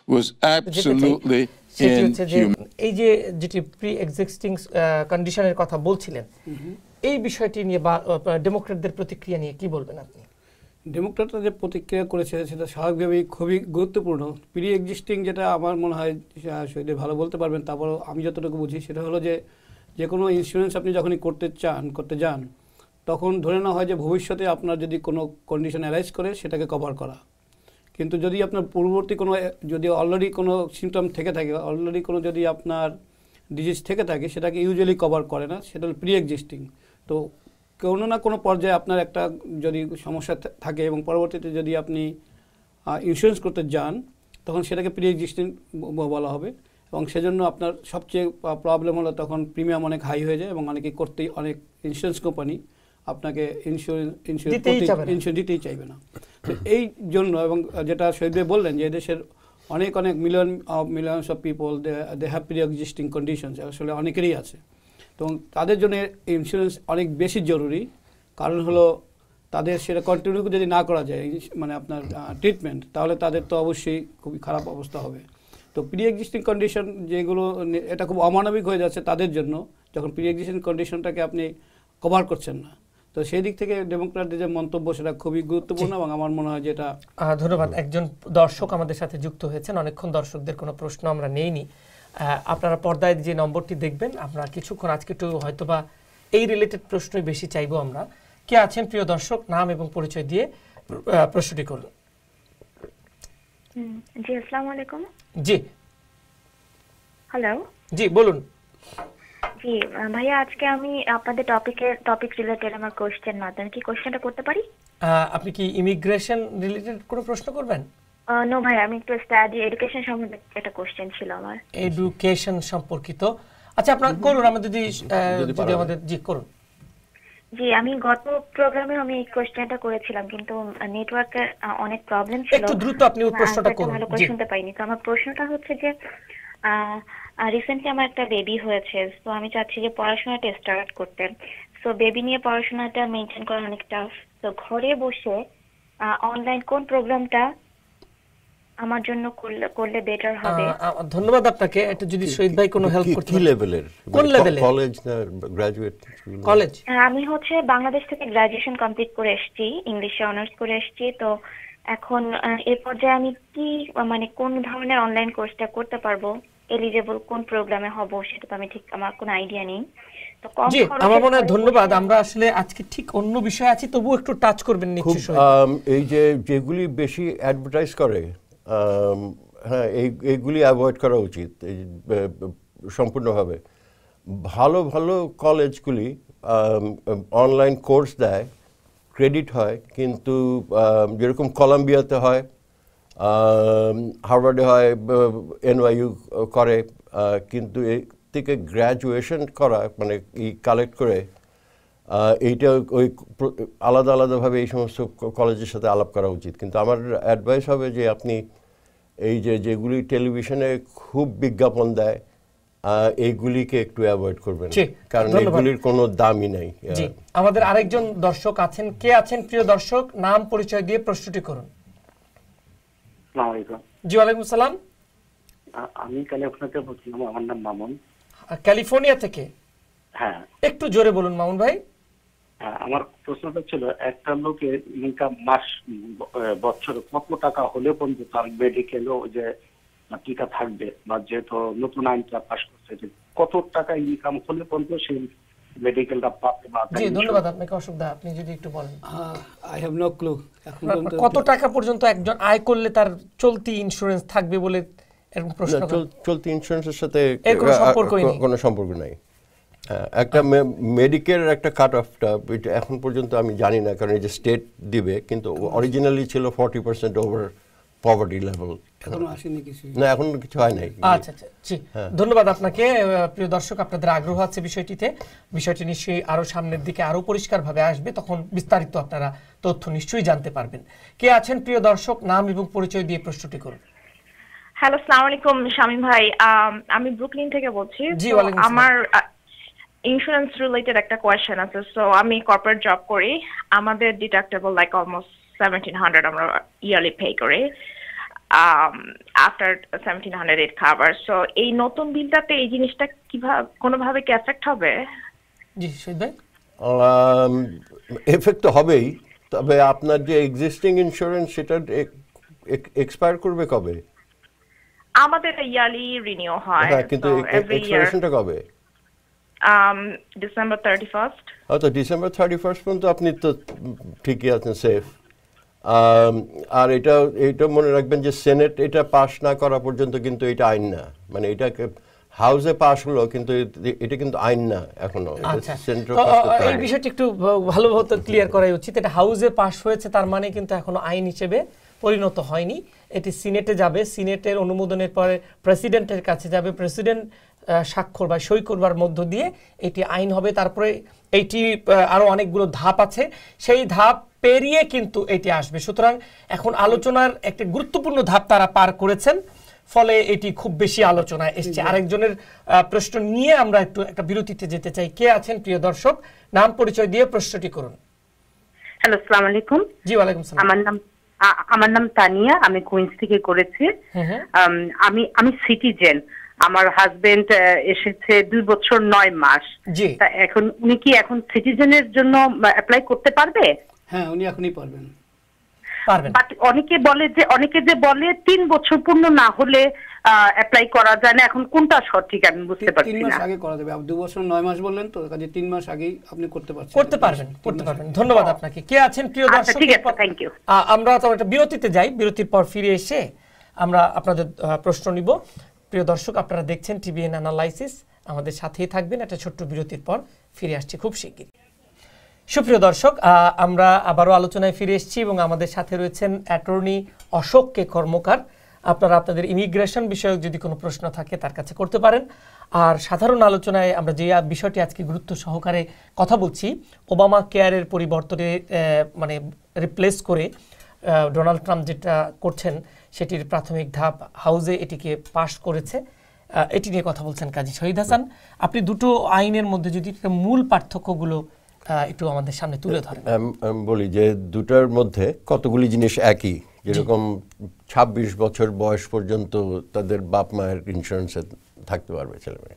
Speaker 10: was absolutely
Speaker 1: সেটি হচ্ছে যে
Speaker 10: inhuman.
Speaker 1: এই যে যেটি pre existing কন্ডিশনের কথা বলছিলেন, এই বিষয়টি নিয়ে বা ডেমোক্রেটদের প্রতিক্রিয়া নিয়ে কি বলবেন আপনি?
Speaker 2: ডেমোক্রেটরা যে প্রতিক্রিয়া করেছে সেটা স্বাভাবিকভাবেই খুবই গুরুত্বপূর্ণ। প্রি এক্সিস্টিং যেটা আমার মনে হয় শহীদ ভালো বলতে পারবেন, তারপর আমি যতটুকু বুঝি সেটা হলো যে যে কোনো ইন্স্যুরেন্স আপনি যখনই করতে চান করতে যান তখন ধরে নেওয়া হয় যে ভবিষ্যতে আপনার যদি কোনো কন্ডিশন অ্যারাইজ করে সেটাকে কভার করা। কিন্তু যদি আপনার পূর্ববর্তী কোনো যদি অলরেডি কোনো সিমটম থেকে থাকে, অলরেডি কোনো যদি আপনার ডিজিজ থেকে থাকে, সেটাকে ইউজুয়ালি কভার করে না, সেটা হল প্রি এক্সিস্টিং। তো কোনো না কোনো পর্যায়ে আপনার একটা যদি সমস্যা থাকে এবং পরবর্তীতে যদি আপনি ইন্স্যুরেন্স করতে যান তখন সেটাকে প্রি এক্সিস্টিং বলা হবে, এবং সেজন্য আপনার সবচেয়ে প্রবলেম হলো তখন প্রিমিয়াম অনেক হাই হয়ে যায় এবং অনেকে করতেই অনেক ইন্স্যুরেন্স কোম্পানি আপনাকে ইন্স্যুরেন্স ইন্স্যুরেন্স দিতেই চাইবে না। তো এই জন্য, এবং যেটা শহীদ ভাই বললেন যে দেশের অনেক অনেক million millions of people they have pre existing conditions, আসলে অনেকেরই আছে। তো তাদের জন্য ইন্স্যুরেন্স অনেক বেশি জরুরি, কারণ হলো তাদের সেটা কন্টিনিউ যদি না করা যায় মানে আপনার ট্রিটমেন্ট, তাহলে তাদের তো অবশ্যই খুবই খারাপ অবস্থা হবে। তো প্রি এক্সিস্টিং কন্ডিশন যেগুলো, এটা খুব অমানবিক হয়ে যাচ্ছে তাদের জন্য যখন প্রি এক্সিস্টিং কন্ডিশনটাকে আপনি কভার করছেন না। তো সেই দিক থেকে ডেমোক্রেটদের যে মন্তব্য সেটা খুবই গুরুত্বপূর্ণ এবং আমার মনে হয় যেটা।
Speaker 1: ধন্যবাদ। একজন দর্শক আমাদের সাথে যুক্ত হয়েছেন, অনেকক্ষণ দর্শকদের কোনো প্রশ্ন আমরা নেইনি। আপনারা পর্দায় যে নম্বরটি দেখবেন, আমরা কিছুক্ষণ আজকে একটু হয়তোবা এই রিলেটেড প্রশ্নই বেশি চাইবো আমরা। কে আছেন প্রিয় দর্শক, নাম এবং পরিচয় দিয়ে প্রশ্নটি করুন।
Speaker 11: জি আসসালামু আলাইকুম।
Speaker 1: জি
Speaker 11: হ্যালো।
Speaker 1: জি বলুন।
Speaker 11: জি ভাইয়া, আজকে আমি আপনাদের টপিকের টপিক রিলেটেড আমার কোশ্চেন মাত্র কি কোশ্চেনটা করতে পারি?
Speaker 1: আপনি কি ইমিগ্রেশন রিলেটেড কোনো প্রশ্ন করবেন?
Speaker 11: নো ভাই, আমি একটু স্টাডি এডুকেশন সম্বন্ধে একটা কোশ্চেন ছিল আমার।
Speaker 1: এডুকেশন সম্পর্কিত, আচ্ছা আপনার করুন, আমাদের যদি যদি আমাদের জি করুন।
Speaker 11: জি, আমি গত প্রোগ্রামে আমি এই কোশ্চেনটা করেছিলাম, কিন্তু নেটওয়ার্কের অনেক প্রবলেম ছিল,
Speaker 1: একটু দ্রুত আপনি প্রশ্নটা করুন।
Speaker 11: ভালো করে শুনতে পাইনি। তো আমার প্রশ্নটা হচ্ছে যে রিসেন্টলি আমার একটা বেবি হয়েছে, তো আমি চাচ্ছি যে পড়াশোনাটা স্টার্ট করতে। সো বেবি নিয়ে পড়াশোনাটা মেনটেন করা অনেক টাফ। তো ঘরে বসে অনলাইন কোন প্রোগ্রামটা আমার জন্য করলে করলে বেটার হবে?
Speaker 1: ধন্যবাদ আপনাকে। এটা যদি শহীদ ভাই কোনো হেল্প করতে।
Speaker 7: কি লেভেলের?
Speaker 1: কোন লেভেলে?
Speaker 7: কলেজ না গ্র্যাজুয়েট?
Speaker 1: কলেজ।
Speaker 11: আমি হচ্ছে বাংলাদেশ থেকে গ্র্যাজুয়েশন কমপ্লিট করে এসেছি, ইংলিশে অনার্স করে এসেছি। তো এখন এই পর্যায়ে আমি কি মানে কোন ধরনের অনলাইন কোর্সটা করতে পারবো, এলিজিবল কোন প্রোগ্রামে হব, সেটা তো আমি ঠিক আমার কোনো আইডিয়া নেই। তো কম
Speaker 1: জি, আমার মনে হয় ধন্যবাদ। আমরা আসলে আজকে ঠিক অন্য বিষয়ে আছি, তবু একটু টাচ করবেন নিশ্চয়ই।
Speaker 7: এই যে যেগুলি বেশি অ্যাডভার্টাইজ করে, হ্যাঁ এই এইগুলি অ্যাভয়েড করা উচিত সম্পূর্ণভাবে। ভালো ভালো কলেজগুলি অনলাইন কোর্স দেয়, ক্রেডিট হয়, কিন্তু যেরকম কলাম্বিয়াতে হয়, হার্ভার্ডে হয়, এনওয়াইইউ করে, কিন্তু এই থেকে গ্র্যাজুয়েশন করা মানে এই কালেক্ট করে এইটা ওই আলাদা আলাদাভাবে এই সমস্ত কলেজের সাথে আলাপ করা উচিত। কিন্তু আমার অ্যাডভাইস হবে যে আপনি এই যে যেগুলি টেলিভিশনে খুব বিজ্ঞাপন দেয় এইগুলিকে একটু অ্যাভয়েড করবেন, কারণ এগুলির কোনো দামই নাই।
Speaker 1: জি, আমাদের আরেকজন দর্শক আছেন। কে আছেন প্রিয় দর্শক, নাম পরিচয় দিয়ে প্রশ্নটি করুন।
Speaker 12: আসসালামু আলাইকুম।
Speaker 1: জি ওয়ালাইকুম সালাম।
Speaker 12: আমি ক্যালিফোর্নিয়া থেকে বলছিলাম, আমার নাম মামুন।
Speaker 1: ক্যালিফোর্নিয়া থেকে?
Speaker 12: হ্যাঁ।
Speaker 1: একটু জোরে বলুন মামুন ভাই।
Speaker 12: হ্যাঁ, আমার প্রশ্নটা ছিল, একটা লোকের ইনকাম মাস বছরে কত টাকা হলে পর্যন্ত তার মেডিকেলও যে টিকা থাকবে, বা যেহেতু নতুন আইনটা পাস করছে যে কত টাকা ইনকাম হলে পর্যন্ত সেই মেডিকেলটা পাবে?
Speaker 1: জি ধন্যবাদ আপনাকে অশোক দা, আপনি যদি একটু বলেন।
Speaker 2: I have no clue. এখন
Speaker 1: কত টাকা পর্যন্ত একজন আয় করলে তার চলতি ইন্স্যুরেন্স থাকবে বলে এরকম প্রশ্ন?
Speaker 7: চলতি ইন্স্যুরেন্সের সাথে
Speaker 1: কোনো
Speaker 7: সম্পর্ক নাই। একটা মেডিকেল একটা কাট অফটা এখন পর্যন্ত আমি জানি না, কারণ এই যে স্টেট দিবে, কিন্তু অরিজিনালি ছিল forty percent over poverty level.
Speaker 2: এখনো আসেনি কিছু
Speaker 7: না, এখন কিছু হয় নাই।
Speaker 1: আচ্ছা আচ্ছা, জি ধন্যবাদ আপনাকে। প্রিয় দর্শক, আপনাদের আগ্রহ আছে বিষয়টিতে, বিষয়টি নিশ্চয়ই আরো সামনের দিকে আরো পরিষ্কারভাবে আসবে, তখন বিস্তারিত আপনারা তথ্য নিশ্চয়ই জানতে পারবেন। কে আছেন প্রিয় দর্শক, নাম এবং পরিচয় দিয়ে প্রশ্নটি করুন।
Speaker 13: হ্যালো, আসসালামু আলাইকুম শামীম ভাই, আমি ব্রুকলিন থেকে বলছি। আমার ইন্স্যুরেন্স রিলেটেড একটা কোয়েশ্চেন আছে। সো আমি কর্পোরেট জব করি, আমাদের deductible like almost seventeen hundred আমরা ইয়ারলি পে করি। um, after seventeen hundred it covers. So এই নতুন বিলটাতে এই জিনিসটা কিভাবে কোনোভাবে কি এফেক্ট হবে?
Speaker 1: জি শহীদ ভাই,
Speaker 7: এফেক্ট তো হবেই, তবে আপনার যে এক্সিস্টিং ইন্স্যুরেন্স সেটা এক্সপায়ার করবে কবে?
Speaker 13: আমাদের ইয়ারলি রিনিউ হয়,
Speaker 7: হ্যাঁ, কিন্তু এক্সপায়ারেশনটা কবে?
Speaker 13: um December thirty-first.
Speaker 7: হয়তো ডিসেম্বর থার্টি ফার্স্ট পর্যন্ত আপনি তো ঠিকই আছেন, সেফ। আর এটা এটা মনে রাখবেন যে সেনেট এটা পাস না করা পর্যন্ত কিন্তু এটা আইন না, মানে এটাকে হাউসে পাস হলো কিন্তু এটা কিন্তু আইন না এখনো।
Speaker 1: এই বিষয়টি একটু ভালোভাবে ক্লিয়ার করাই উচিত। এটা হাউসে পাস হয়েছে তার মানে কিন্তু এখনো আইন হিসেবে পরিণত হয়নি। এটি সিনেটে যাবে, সিনেটের অনুমোদনের পরে প্রেসিডেন্টের কাছে যাবে, প্রেসিডেন্ট স্বাক্ষর বা সই করবার মধ্য দিয়ে এটি আইন হবে। তারপরে এইটি আরো অনেকগুলো ধাপ আছে, সেই ধাপ পেরিয়ে কিন্তু এটি আসবে। সুতরাং এখন আলোচনার একটি গুরুত্বপূর্ণ ধাপ তারা পার করেছেন, ফলে এটি খুব বেশি আলোচনায় এসছে। আরেকজনের প্রশ্ন নিয়ে আমরা একটু একটা বিরতিতে যেতে চাই। কে আছেন প্রিয় দর্শক? নাম পরিচয় দিয়ে প্রশ্নটি করুন।
Speaker 10: হ্যালো, আসসালামু আলাইকুম।
Speaker 1: জি ওয়ালাইকুম সালাম।
Speaker 10: আমার নাম আমার নাম তানিয়া, আমি কুইন্স থেকে করেছি। আমি আমি সিটিজেন, আমার হাজবেন্ড এসেছে দুই বছর নয় মাস। তা এখন উনি কি এখন সিটিজেনের জন্য অ্যাপ্লাই করতে পারবে?
Speaker 2: হ্যাঁ, উনি এখনই পারবেন।
Speaker 1: পারবেন।
Speaker 10: বাট অনেকে বলে যে অনেকে যে বলে তিন বছর পূর্ণ না হলে অ্যাপ্লাই করা যায় না, এখন কোনটা সঠিক আমি বুঝতে পারছি না।
Speaker 2: তিন মাস আগে করা যাবে। আপনি দুই বছর নয় মাস বললেন তো, কাজে তিন মাস আগেই আপনি করতে পারছেন।
Speaker 1: করতে পারবেন, করতে পারবেন। ধন্যবাদ আপনাকে। কে আছেন প্রিয় দর্শক?
Speaker 10: ঠিক আছে, থ্যাংক ইউ।
Speaker 1: আমরা তো একটা বিরতিতে যাই, বিরতির পর ফিরে এসে আমরা আপনাদের প্রশ্ন নিব। প্রিয় দর্শক, আপনারা দেখছেন টিভিএন অ্যানালাইসিস, আমাদের সাথেই থাকবেন। একটা ছোট্ট বিরতির পর ফিরে আসছি খুব শিগগিরই। সুপ্রিয় দর্শক, আমরা আবারও আলোচনায় ফিরে এসেছি এবং আমাদের সাথে রয়েছেন অ্যাটর্নি অশোক কে কর্মকার। আপনারা আপনাদের ইমিগ্রেশন বিষয়ক যদি কোনো প্রশ্ন থাকে তার কাছে করতে পারেন। আর সাধারণ আলোচনায় আমরা যে বিষয়টি আজকে গুরুত্ব সহকারে কথা বলছি, ওবামা কেয়ারের পরিবর্তনে মানে রিপ্লেস করে ডোনাল্ড ট্রাম্প যেটা করছেন সেটির প্রাথমিক ধাপ হাউসে এটিকে পাশ করেছে, এটি নিয়ে কথা বলছেন কাজী শহীদ হাসান। আপনি দুটো আইনের মধ্যে যদি মূল পার্থক্যগুলো একটু আমাদের সামনে তুলে ধরেন।
Speaker 7: বলি যে দুটার মধ্যে কতগুলি জিনিস একই, যেরকম ছাব্বিশ বছর বয়স পর্যন্ত তাদের বাপ মায়ের ইন্স্যুরেন্সে থাকতে পারবে ছেলেমেয়ে।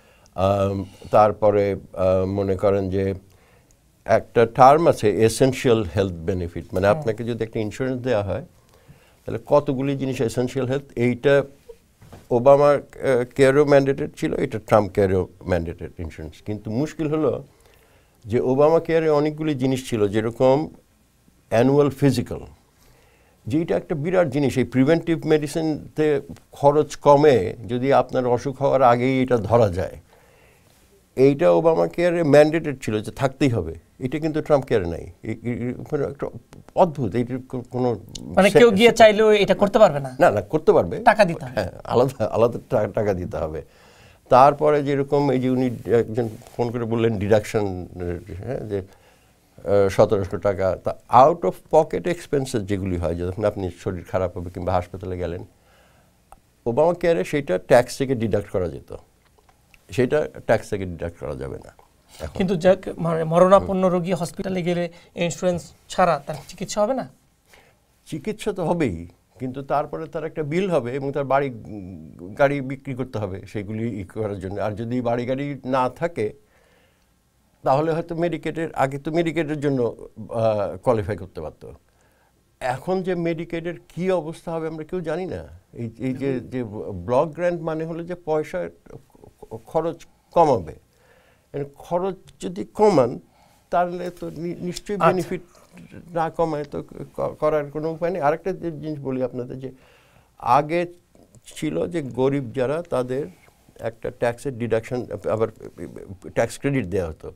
Speaker 7: তারপরে মনে করেন যে একটা টার্ম আছে এসেনশিয়াল হেলথ বেনিফিট, মানে আপনাকে যদি একটা ইন্স্যুরেন্স দেওয়া হয় তাহলে কতগুলি জিনিস এসেনশিয়াল হেলথ, এইটা ওবামা কেয়ারও ম্যান্ডেটেড ছিল, এটা ট্রাম্প কেয়ারও ম্যান্ডেটেড ইন্স্যুরেন্স। কিন্তু মুশকিল হলো যে ওবামা কেয়ারে অনেকগুলি জিনিস ছিল, যেরকম অ্যানুয়াল ফিজিক্যাল, যেটা একটা বিরাট জিনিস। এই প্রিভেন্টিভ মেডিসিনতে খরচ কমে যদি আপনার অসুখ হওয়ার আগেই এটা ধরা যায়, এইটা ওবামা কেয়ারে ম্যান্ডেটেড ছিল যে থাকতেই হবে। এটা কিন্তু ট্রাম্প কেয়ারে নাই। একটা অদ্ভুত, এইটার কোনো
Speaker 1: মানে কেউ গিয়ে চাইলেও এটা করতে পারবে না।
Speaker 7: না না করতে পারবে,
Speaker 1: টাকা দিতে হবে।
Speaker 7: হ্যাঁ, আলাদা আলাদা টাকা দিতে হবে। তারপরে যেরকম এই যে উনি একজন ফোন করে বললেন ডিডাকশন, হ্যাঁ, যে সতেরোশো টাকা, তা আউট অফ পকেট এক্সপেন্সেস যেগুলি হয়, যখন আপনি শরীর খারাপ হবে কিংবা হাসপাতালে গেলেন, ওবামা কেয়ারে সেইটা ট্যাক্স থেকে ডিডাক্ট করা যেত, সেটা ট্যাক্স থেকে ডিডাক্ট করা যাবে না।
Speaker 1: কিন্তু যাক মরণাপন্ন রোগী হসপিটালে গেলে ইন্স্যুরেন্স ছাড়া তার চিকিৎসা হবে না?
Speaker 7: চিকিৎসা তো হবেই, কিন্তু তারপরে তার একটা বিল হবে এবং তার বাড়ি গাড়ি বিক্রি করতে হবে সেইগুলি ই করার জন্য। আর যদি বাড়ি গাড়ি না থাকে তাহলে হয়তো মেডিকেটের আগে তো মেডিকেটের জন্য কোয়ালিফাই করতে পারত। এখন যে মেডিকেটের কি অবস্থা হবে আমরা কেউ জানি না। এই এই যে যে ব্লক গ্র্যান্ট মানে হলো যে পয়সার খরচ কমাবে, খরচ যদি কমান তাহলে তো নিশ্চয়ই বেনিফিট না কমায় তো করার কোনো উপায় নেই। আরেকটা জিনিস বলি আপনাদের, যে আগে ছিল যে গরিব যারা তাদের একটা ট্যাক্সের ডিডাকশন আবার ট্যাক্স ক্রেডিট দেওয়া হতো,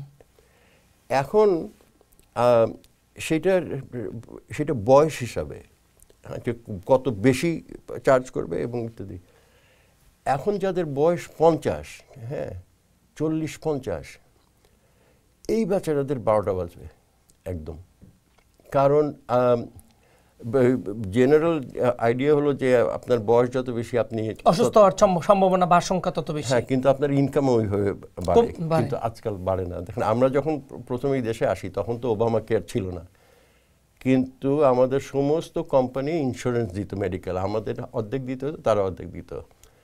Speaker 7: এখন সেটা সেটা বয়স হিসাবে কত বেশি চার্জ করবে এবং ইত্যাদি। এখন যাদের বয়স পঞ্চাশ, হ্যাঁ চল্লিশ পঞ্চাশ, এই বাচ্চাদের বারোটা বাজবে একদম। কারণ জেনারেল আইডিয়া হলো যে আপনার বয়স যত বেশি আপনি
Speaker 1: অসুস্থ হওয়ার সম্ভাবনা বা আশঙ্কা তত বেশি।
Speaker 7: হ্যাঁ, কিন্তু আপনার ইনকাম ওইভাবে বাড়ে, কিন্তু আজকাল বাড়ে না। দেখেন আমরা যখন প্রথমে এই দেশে আসি তখন তো ওবামা কেয়ার ছিল না, কিন্তু আমাদের সমস্ত কোম্পানি ইন্স্যুরেন্স দিত মেডিকেল, আমাদের অর্ধেক দিত, তারা অর্ধেক দিত।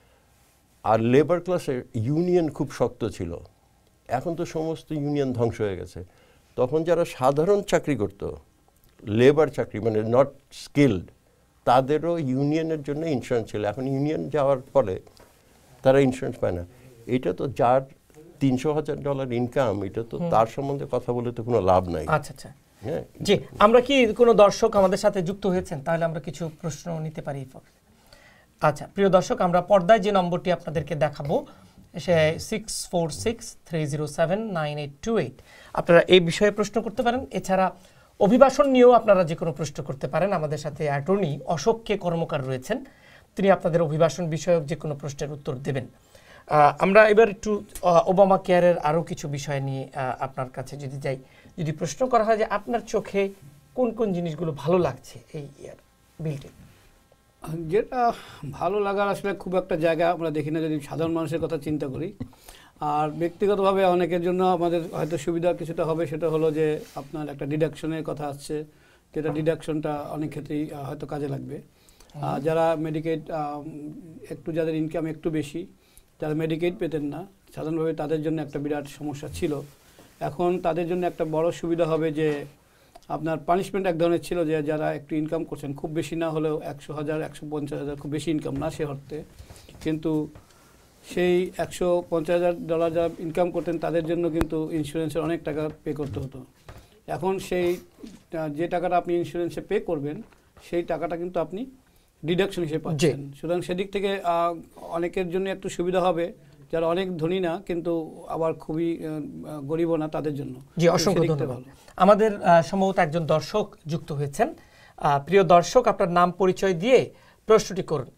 Speaker 7: আর লেবার ক্লাসের ইউনিয়ন খুব শক্ত ছিল। এখন তো সমস্ত ইউনিয়ন ধ্বংস হয়ে গেছে। তখন যারা সাধারণ চাকরি করত, লেবার চাকরি মানে নট স্কিলড, তাদেরও ইউনিয়নের জন্য ইন্স্যুরেন্স ছিল। এখন ইউনিয়ন যাওয়ার ফলে তারা ইন্স্যুরেন্স পায় না। এটা তো যার তিনশো হাজার ডলার ইনকাম, এটা তো তার সম্বন্ধে কথা বলে তো কোনো লাভ নাই।
Speaker 1: আচ্ছা আচ্ছা, জি, আমরা কি কোনো দর্শক আমাদের সাথে যুক্ত হয়েছেন? তাহলে আমরা কিছু প্রশ্ন নিতে পারি। আচ্ছা প্রিয় দর্শক, আমরা পর্দায় যে নম্বরটি আপনাদেরকে দেখাবো সে six four six three zero seven nine eight two eight. আপনারা এই বিষয়ে প্রশ্ন করতে পারেন। এছাড়া অভিবাসন নিয়েও আপনারা যে কোনো প্রশ্ন করতে পারেন। আমাদের সাথে অ্যাটর্নি অশোক কে কর্মকার রয়েছেন, তিনি আপনাদের অভিবাসন বিষয়ক যে কোনো প্রশ্নের উত্তর দেবেন। আমরা এবার একটু ওবামা কেয়ারের আরও কিছু বিষয় নিয়ে আপনার কাছে যদি যাই, যদি প্রশ্ন করা হয় যে আপনার চোখে কোন কোন জিনিসগুলো ভালো লাগছে এই বিলটি?
Speaker 2: যেটা ভালো লাগার আসলে খুব একটা জায়গা আমরা দেখি না, যদি সাধারণ মানুষের কথা চিন্তা করি। আর ব্যক্তিগতভাবে অনেকের জন্য আমাদের হয়তো সুবিধা কিছুটা হবে, সেটা হলো যে আপনার একটা ডিডাকশনের কথা আসছে, যেটা ডিডাকশনটা অনেক ক্ষেত্রেই হয়তো কাজে লাগবে। যারা মেডিকেড একটু, যাদের ইনকাম একটু বেশি, যারা মেডিকেড পেতেন না সাধারণভাবে, তাদের জন্য একটা বিরাট সমস্যা ছিল। এখন তাদের জন্য একটা বড় সুবিধা হবে যে আপনার পানিশমেন্ট এক ধরনের ছিল, যে যারা একটু ইনকাম করছেন, খুব বেশি না হলেও একশো হাজার একশো পঞ্চাশ হাজার খুব বেশি ইনকাম না সে অর্থে, কিন্তু সেই একশো পঞ্চাশ হাজার ডলার যারা ইনকাম করতেন তাদের জন্য কিন্তু ইন্স্যুরেন্সের অনেক টাকা পে করতে হতো। এখন সেই যে টাকাটা আপনি ইন্স্যুরেন্সে পে করবেন, সেই টাকাটা কিন্তু আপনি ডিডাকশন হিসেবে পাচ্ছেন। সুতরাং সেদিক থেকে অনেকের জন্য একটু সুবিধা হবে, যারা অনেক ধনী না কিন্তু আবার খুবই গরিবও না, তাদের জন্য।
Speaker 1: জি, অসংখ্য ধন্যবাদ। আমাদের সম্ভবত একজন দর্শক যুক্ত হয়েছেন। প্রিয় দর্শক, আপনার নাম পরিচয় দিয়ে প্রশ্নটি করুন।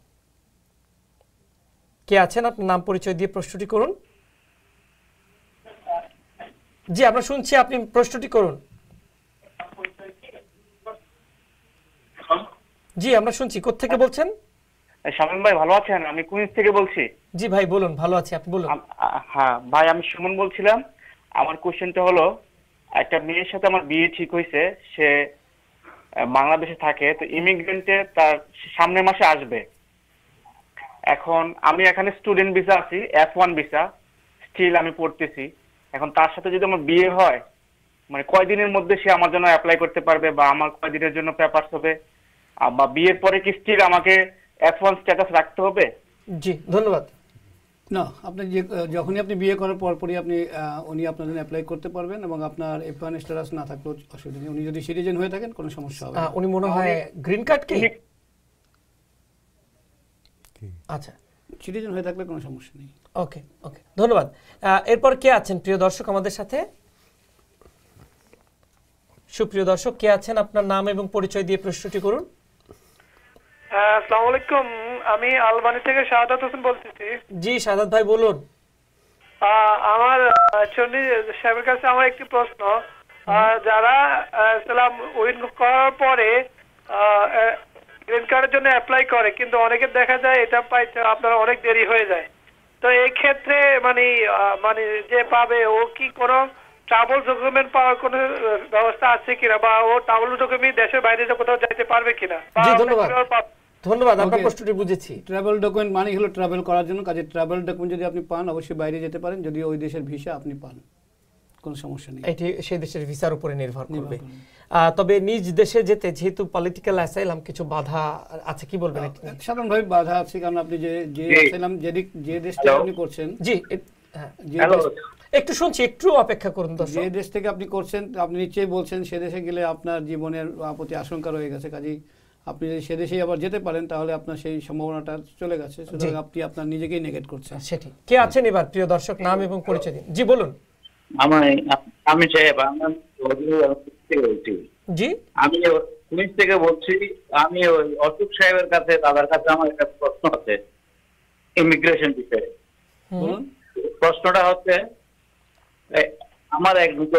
Speaker 1: কে আছেন? আপনার নাম পরিচয় দিয়ে প্রশ্নটি করুন। জি, আমরা শুনছি, আপনি প্রশ্নটি করুন। জি, আমরা শুনছি। কোত্থেকে বলছেন?
Speaker 14: শামীম ভাই ভালো আছেন? আমি কুইন্স থেকে বলছি।
Speaker 1: জি ভাই বলুন। ভালো আছি, আপনি বলুন।
Speaker 14: হ্যাঁ ভাই, আমি সুমন বলছিলাম। আমার কোশ্চেনটা হলো, একটা মেয়ের সাথে আমার বিয়ে ঠিক হয়েছে, সে বাংলাদেশে থাকে, তো ইমিগ্রেন্টে তার সামনের মাসে আসবে। এখন আমি এখানে স্টুডেন্ট ভিসা আছি, এফ ওয়ান ভিসা, স্টিল আমি পড়তেছি। এখন তার সাথে যদি আমার বিয়ে হয়, মানে কয়দিনের মধ্যে সে আমার জন্য অ্যাপ্লাই করতে পারবে, বা আমার কয়দিনের জন্য পেপারস হবে, বা বিয়ের পরে কি স্টিল আমাকে এফ ওয়ান স্ট্যাটাস রাখতে হবে?
Speaker 1: জি ধন্যবাদ।
Speaker 2: না, আপনি যে যখনই আপনি বিয়ে করার পরপরই আপনি উনি আপনার জন্য অ্যাপ্লাই করতে পারবেন, এবং আপনার এফ ওয়ান স্ট্যাটাস না থাকলেও অসুবিধা নেই। উনি যদি সিটিজেন হয়ে থাকেন কোনো সমস্যা হবে না।
Speaker 1: উনি মনে হয় গ্রিন কার্ড কি? আচ্ছা,
Speaker 2: সিটিজেন হয়ে থাকলে কোনো সমস্যা নেই।
Speaker 1: ওকে ওকে, ধন্যবাদ। এরপর কে আছেন প্রিয় দর্শক আমাদের সাথে? সুপ্রিয় দর্শক, কে আছেন? আপনার নাম এবং পরিচয় দিয়ে প্রশ্নটি করুন।
Speaker 15: আসসালামু আলাইকুম, আমি আলবানি থেকে শাহাদাত হোসেন বলতেছি।
Speaker 1: জি শাহাদাত ভাই বলুন।
Speaker 15: আমার চন্ডী সাহেবের কাছে আমার একটি প্রশ্ন। যারা সালাম উইন করার পরে গ্রিন কার্ডের জন্য অ্যাপ্লাই করে, কিন্তু অনেকে দেখা যায় এটা পাইতে আপনার অনেক দেরি হয়ে যায়, তো এই ক্ষেত্রে মানে মানে যে পাবে ও কি কোনো ট্রাভেল ডকুমেন্ট পাওয়ার কোনো ব্যবস্থা আছে কিনা, বা ও ট্রাভেল ডকুমেন্ট দেশের বাইরে কোথাও যাইতে পারবে কিনা?
Speaker 1: জি ধন্যবাদ। ধন্যবাদ, আপনার প্রশ্নটি বুঝেছি।
Speaker 2: ট্রাভেল ডকুমেন্ট মানে হলো ট্রাভেল করার জন্য, কাজে ট্রাভেল ডকুমেন্ট যদি আপনি পান অবশ্যই বাইরে যেতে পারেন, যদি ওই দেশের ভিসা আপনি পান কোনো সমস্যা নেই।
Speaker 1: এটি সেই দেশের ভিসার উপরে নির্ভর করবে। তবে নিজ দেশে যেতে যেহেতু পলিটিক্যাল অ্যাসাইলাম কিছু বাধা আছে, কি বলবেন?
Speaker 2: সাধারণভাবে বাধা আছে, কারণ আপনি যে যে অ্যাসাইলাম যেদিক যে দেশ থেকে আপনি করছেন।
Speaker 1: জি একটু শুনছি, একটু অপেক্ষা করুন দর্শক।
Speaker 2: যে দেশ থেকে আপনি করছেন আপনি নিশ্চয়ই বলছেন সে দেশে গেলে আপনার জীবনের প্রতি আশঙ্কা রয়ে গেছে, কাজেই আপনি যদি সে দেশেই আবার যেতে পারেন তাহলে আপনার সেই সম্ভাবনাটা চলে গেছে, সুতরাং আপনি আপনার নিজেকেই নেগেট করছেন।
Speaker 1: সেটি। কে আছেন এবার প্রিয় দর্শক, নাম এবং পরিচয় দিন। জি বলুন।
Speaker 16: আমি আমি সাহেব বলছি।
Speaker 1: জি
Speaker 16: আমি পুলিশ থেকে বলছি। আমি ওই অশোক সাহেবের কাছে, দাদার কাছে আমার একটা প্রশ্ন আছে ইমিগ্রেশন বিষয়ে।
Speaker 2: বলুন।
Speaker 16: প্রশ্নটা হচ্ছে, আমার এক দুটো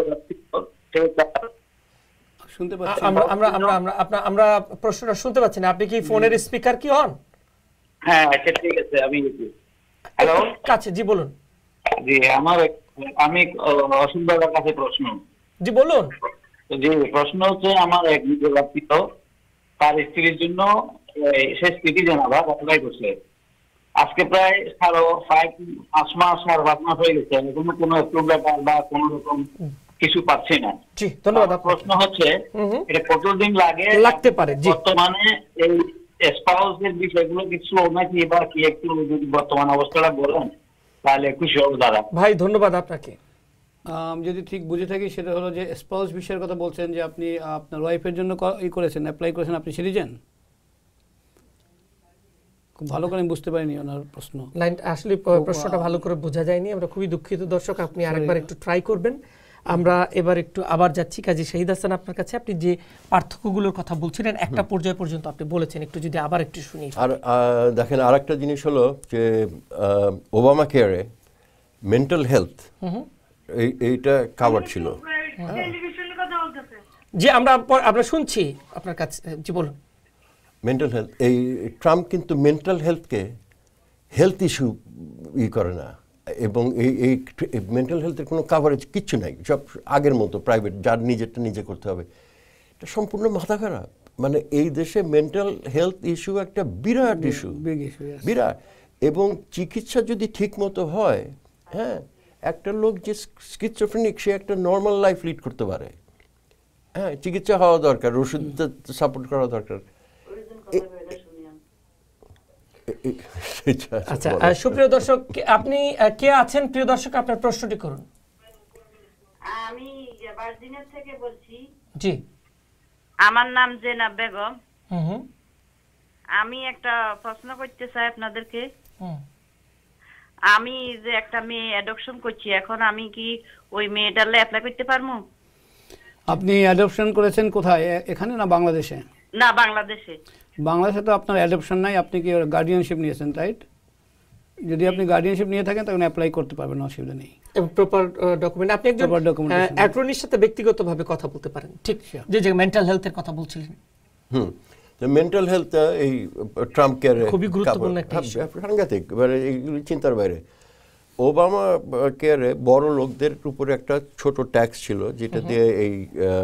Speaker 2: শুনতে পাচ্ছি,
Speaker 1: আমরা আমরা আমরা আমরা আমরা প্রশ্নটা শুনতে পাচ্ছি না। আপনি কি ফোনের স্পিকার কি অন?
Speaker 16: হ্যাঁ আচ্ছা ঠিক আছে, আমি হ্যালো
Speaker 1: কাছে। জি বলুন।
Speaker 16: জি আমার আমি অসীম দাদার কাছে প্রশ্ন।
Speaker 1: জি বলুন।
Speaker 16: তো যে প্রশ্ন হচ্ছে আমার এক ব্যক্তি তার স্ত্রীর জন্য সে সিটিজেন আবার অ্যাপ্লাই করছে, আজকে প্রায় সাড়ে ফাইভ পাঁচ মাস আর পাঁচ মাস হয়ে গেছে, এখনো কোনো অ্যাপ্রুভাল বা কোনো রকম কিছু পাচ্ছি না।
Speaker 1: জি ধন্যবাদ।
Speaker 16: প্রশ্ন হচ্ছে এটা কতদিন লাগে
Speaker 1: লাগতে পারে
Speaker 16: বর্তমানে এই স্পাউসের বিষয়গুলো কিছু নাকি বা কি একটু যদি বর্তমান অবস্থাটা বলেন তাহলে খুশি হব দাদা।
Speaker 1: ভাই ধন্যবাদ আপনাকে।
Speaker 2: যদি ঠিক বুঝে থাকি সেটা হলো যে স্পাউস বিষয়ের কথা বলছেন, যে আপনি আপনার ওয়াইফের জন্য ই করেছেন, অ্যাপ্লাই করেছেন, আপনি সিটিজেন। খুব ভালো করে আমি বুঝতে পারিনি ওনার প্রশ্ন,
Speaker 1: লাইন আসলে প্রশ্নটা ভালো করে বোঝা যায়নি, আমরা খুবই দুঃখিত দর্শক, আপনি আরেকবার একটু ট্রাই করবেন। আমরা এবার একটু আবার যাচ্ছি কাজী শহীদ হাসান আপনার কাছে। আপনি যে পার্থক্যগুলোর কথা বলছিলেন একটা পর্যায় পর্যন্ত আপনি বলেছেন, একটু যদি আবার একটু শুনি।
Speaker 7: আর দেখেন আরেকটা জিনিস হলো যে ওবামা কেয়ারে মেন্টাল হেলথ এই এইটা কাভার ছিল।
Speaker 1: জি আমরা আমরা শুনছি আপনার কাছে, জি বলুন।
Speaker 7: মেন্টাল হেলথ, এই ট্রাম্প কিন্তু মেন্টাল হেলথকে হেলথ ইস্যু ই করে না, এবং এই এই মেন্টাল হেলথের কোনো কাভারেজ কিচ্ছু নাই, সব আগের মতো প্রাইভেট, যার নিজেরটা নিজে করতে হবে। এটা সম্পূর্ণ মাথা খারাপ। মানে এই দেশে মেন্টাল হেলথ ইস্যু একটা বিরাট ইস্যু, বিরাট। এবং চিকিৎসা যদি ঠিক মতো হয়, হ্যাঁ, একটা লোক যে স্কিজোফ্রেনিক সে একটা নর্মাল লাইফ লিড করতে পারে। হ্যাঁ, চিকিৎসা হওয়া দরকার, ওষুধ সাপোর্ট করা দরকার।
Speaker 1: আচ্ছা সুপ্রিয় দর্শক, আপনি কে আছেন প্রিয় দর্শক, আপনার প্রশ্নটি করুন।
Speaker 17: আমি ভার্জিনিয়া থেকে বলছি।
Speaker 1: জি
Speaker 17: আমার নাম জেনাব বেগম।
Speaker 1: হুম
Speaker 17: আমি একটা প্রশ্ন করতে চাই আপনাদেরকে। আমি যে একটা মেয়ে অ্যাডপশন করছি, এখন আমি কি ওই মেয়েটারে অ্যাপ্লাই করতে পারবো?
Speaker 2: আপনি অ্যাডপশন করেছেন কোথায়, এখানে না বাংলাদেশে?
Speaker 17: না বাংলাদেশে।
Speaker 2: বাংলাদেশে তো আপনার অ্যাডপশন নাই, আপনি কি গার্ডিয়ানশিপ নিয়েছেন, রাইট? যদি আপনি গার্ডিয়ানশিপ নিয়ে থাকেন তখন অ্যাপ্লাই করতে পারবেন, অসুবিধা নেই।
Speaker 1: প্রপার ডকুমেন্ট, আপনি একজন অ্যাটর্নির সাথে ব্যক্তিগতভাবে কথা বলতে পারেন, ঠিক? যে যে মেন্টাল হেলথের কথা বলছিলেন।
Speaker 7: হুম, মেন্টাল হেলথ এই ট্রাম্প কেয়ারে
Speaker 1: খুবই গুরুত্বপূর্ণ একটা ইস্যু,
Speaker 7: সাংঘাতিক, মানে এইগুলো চিন্তার বাইরে। ওবামা কেয়ারে বড় লোকদের উপরে একটা ছোট ট্যাক্স ছিল, যেটা দিয়ে এই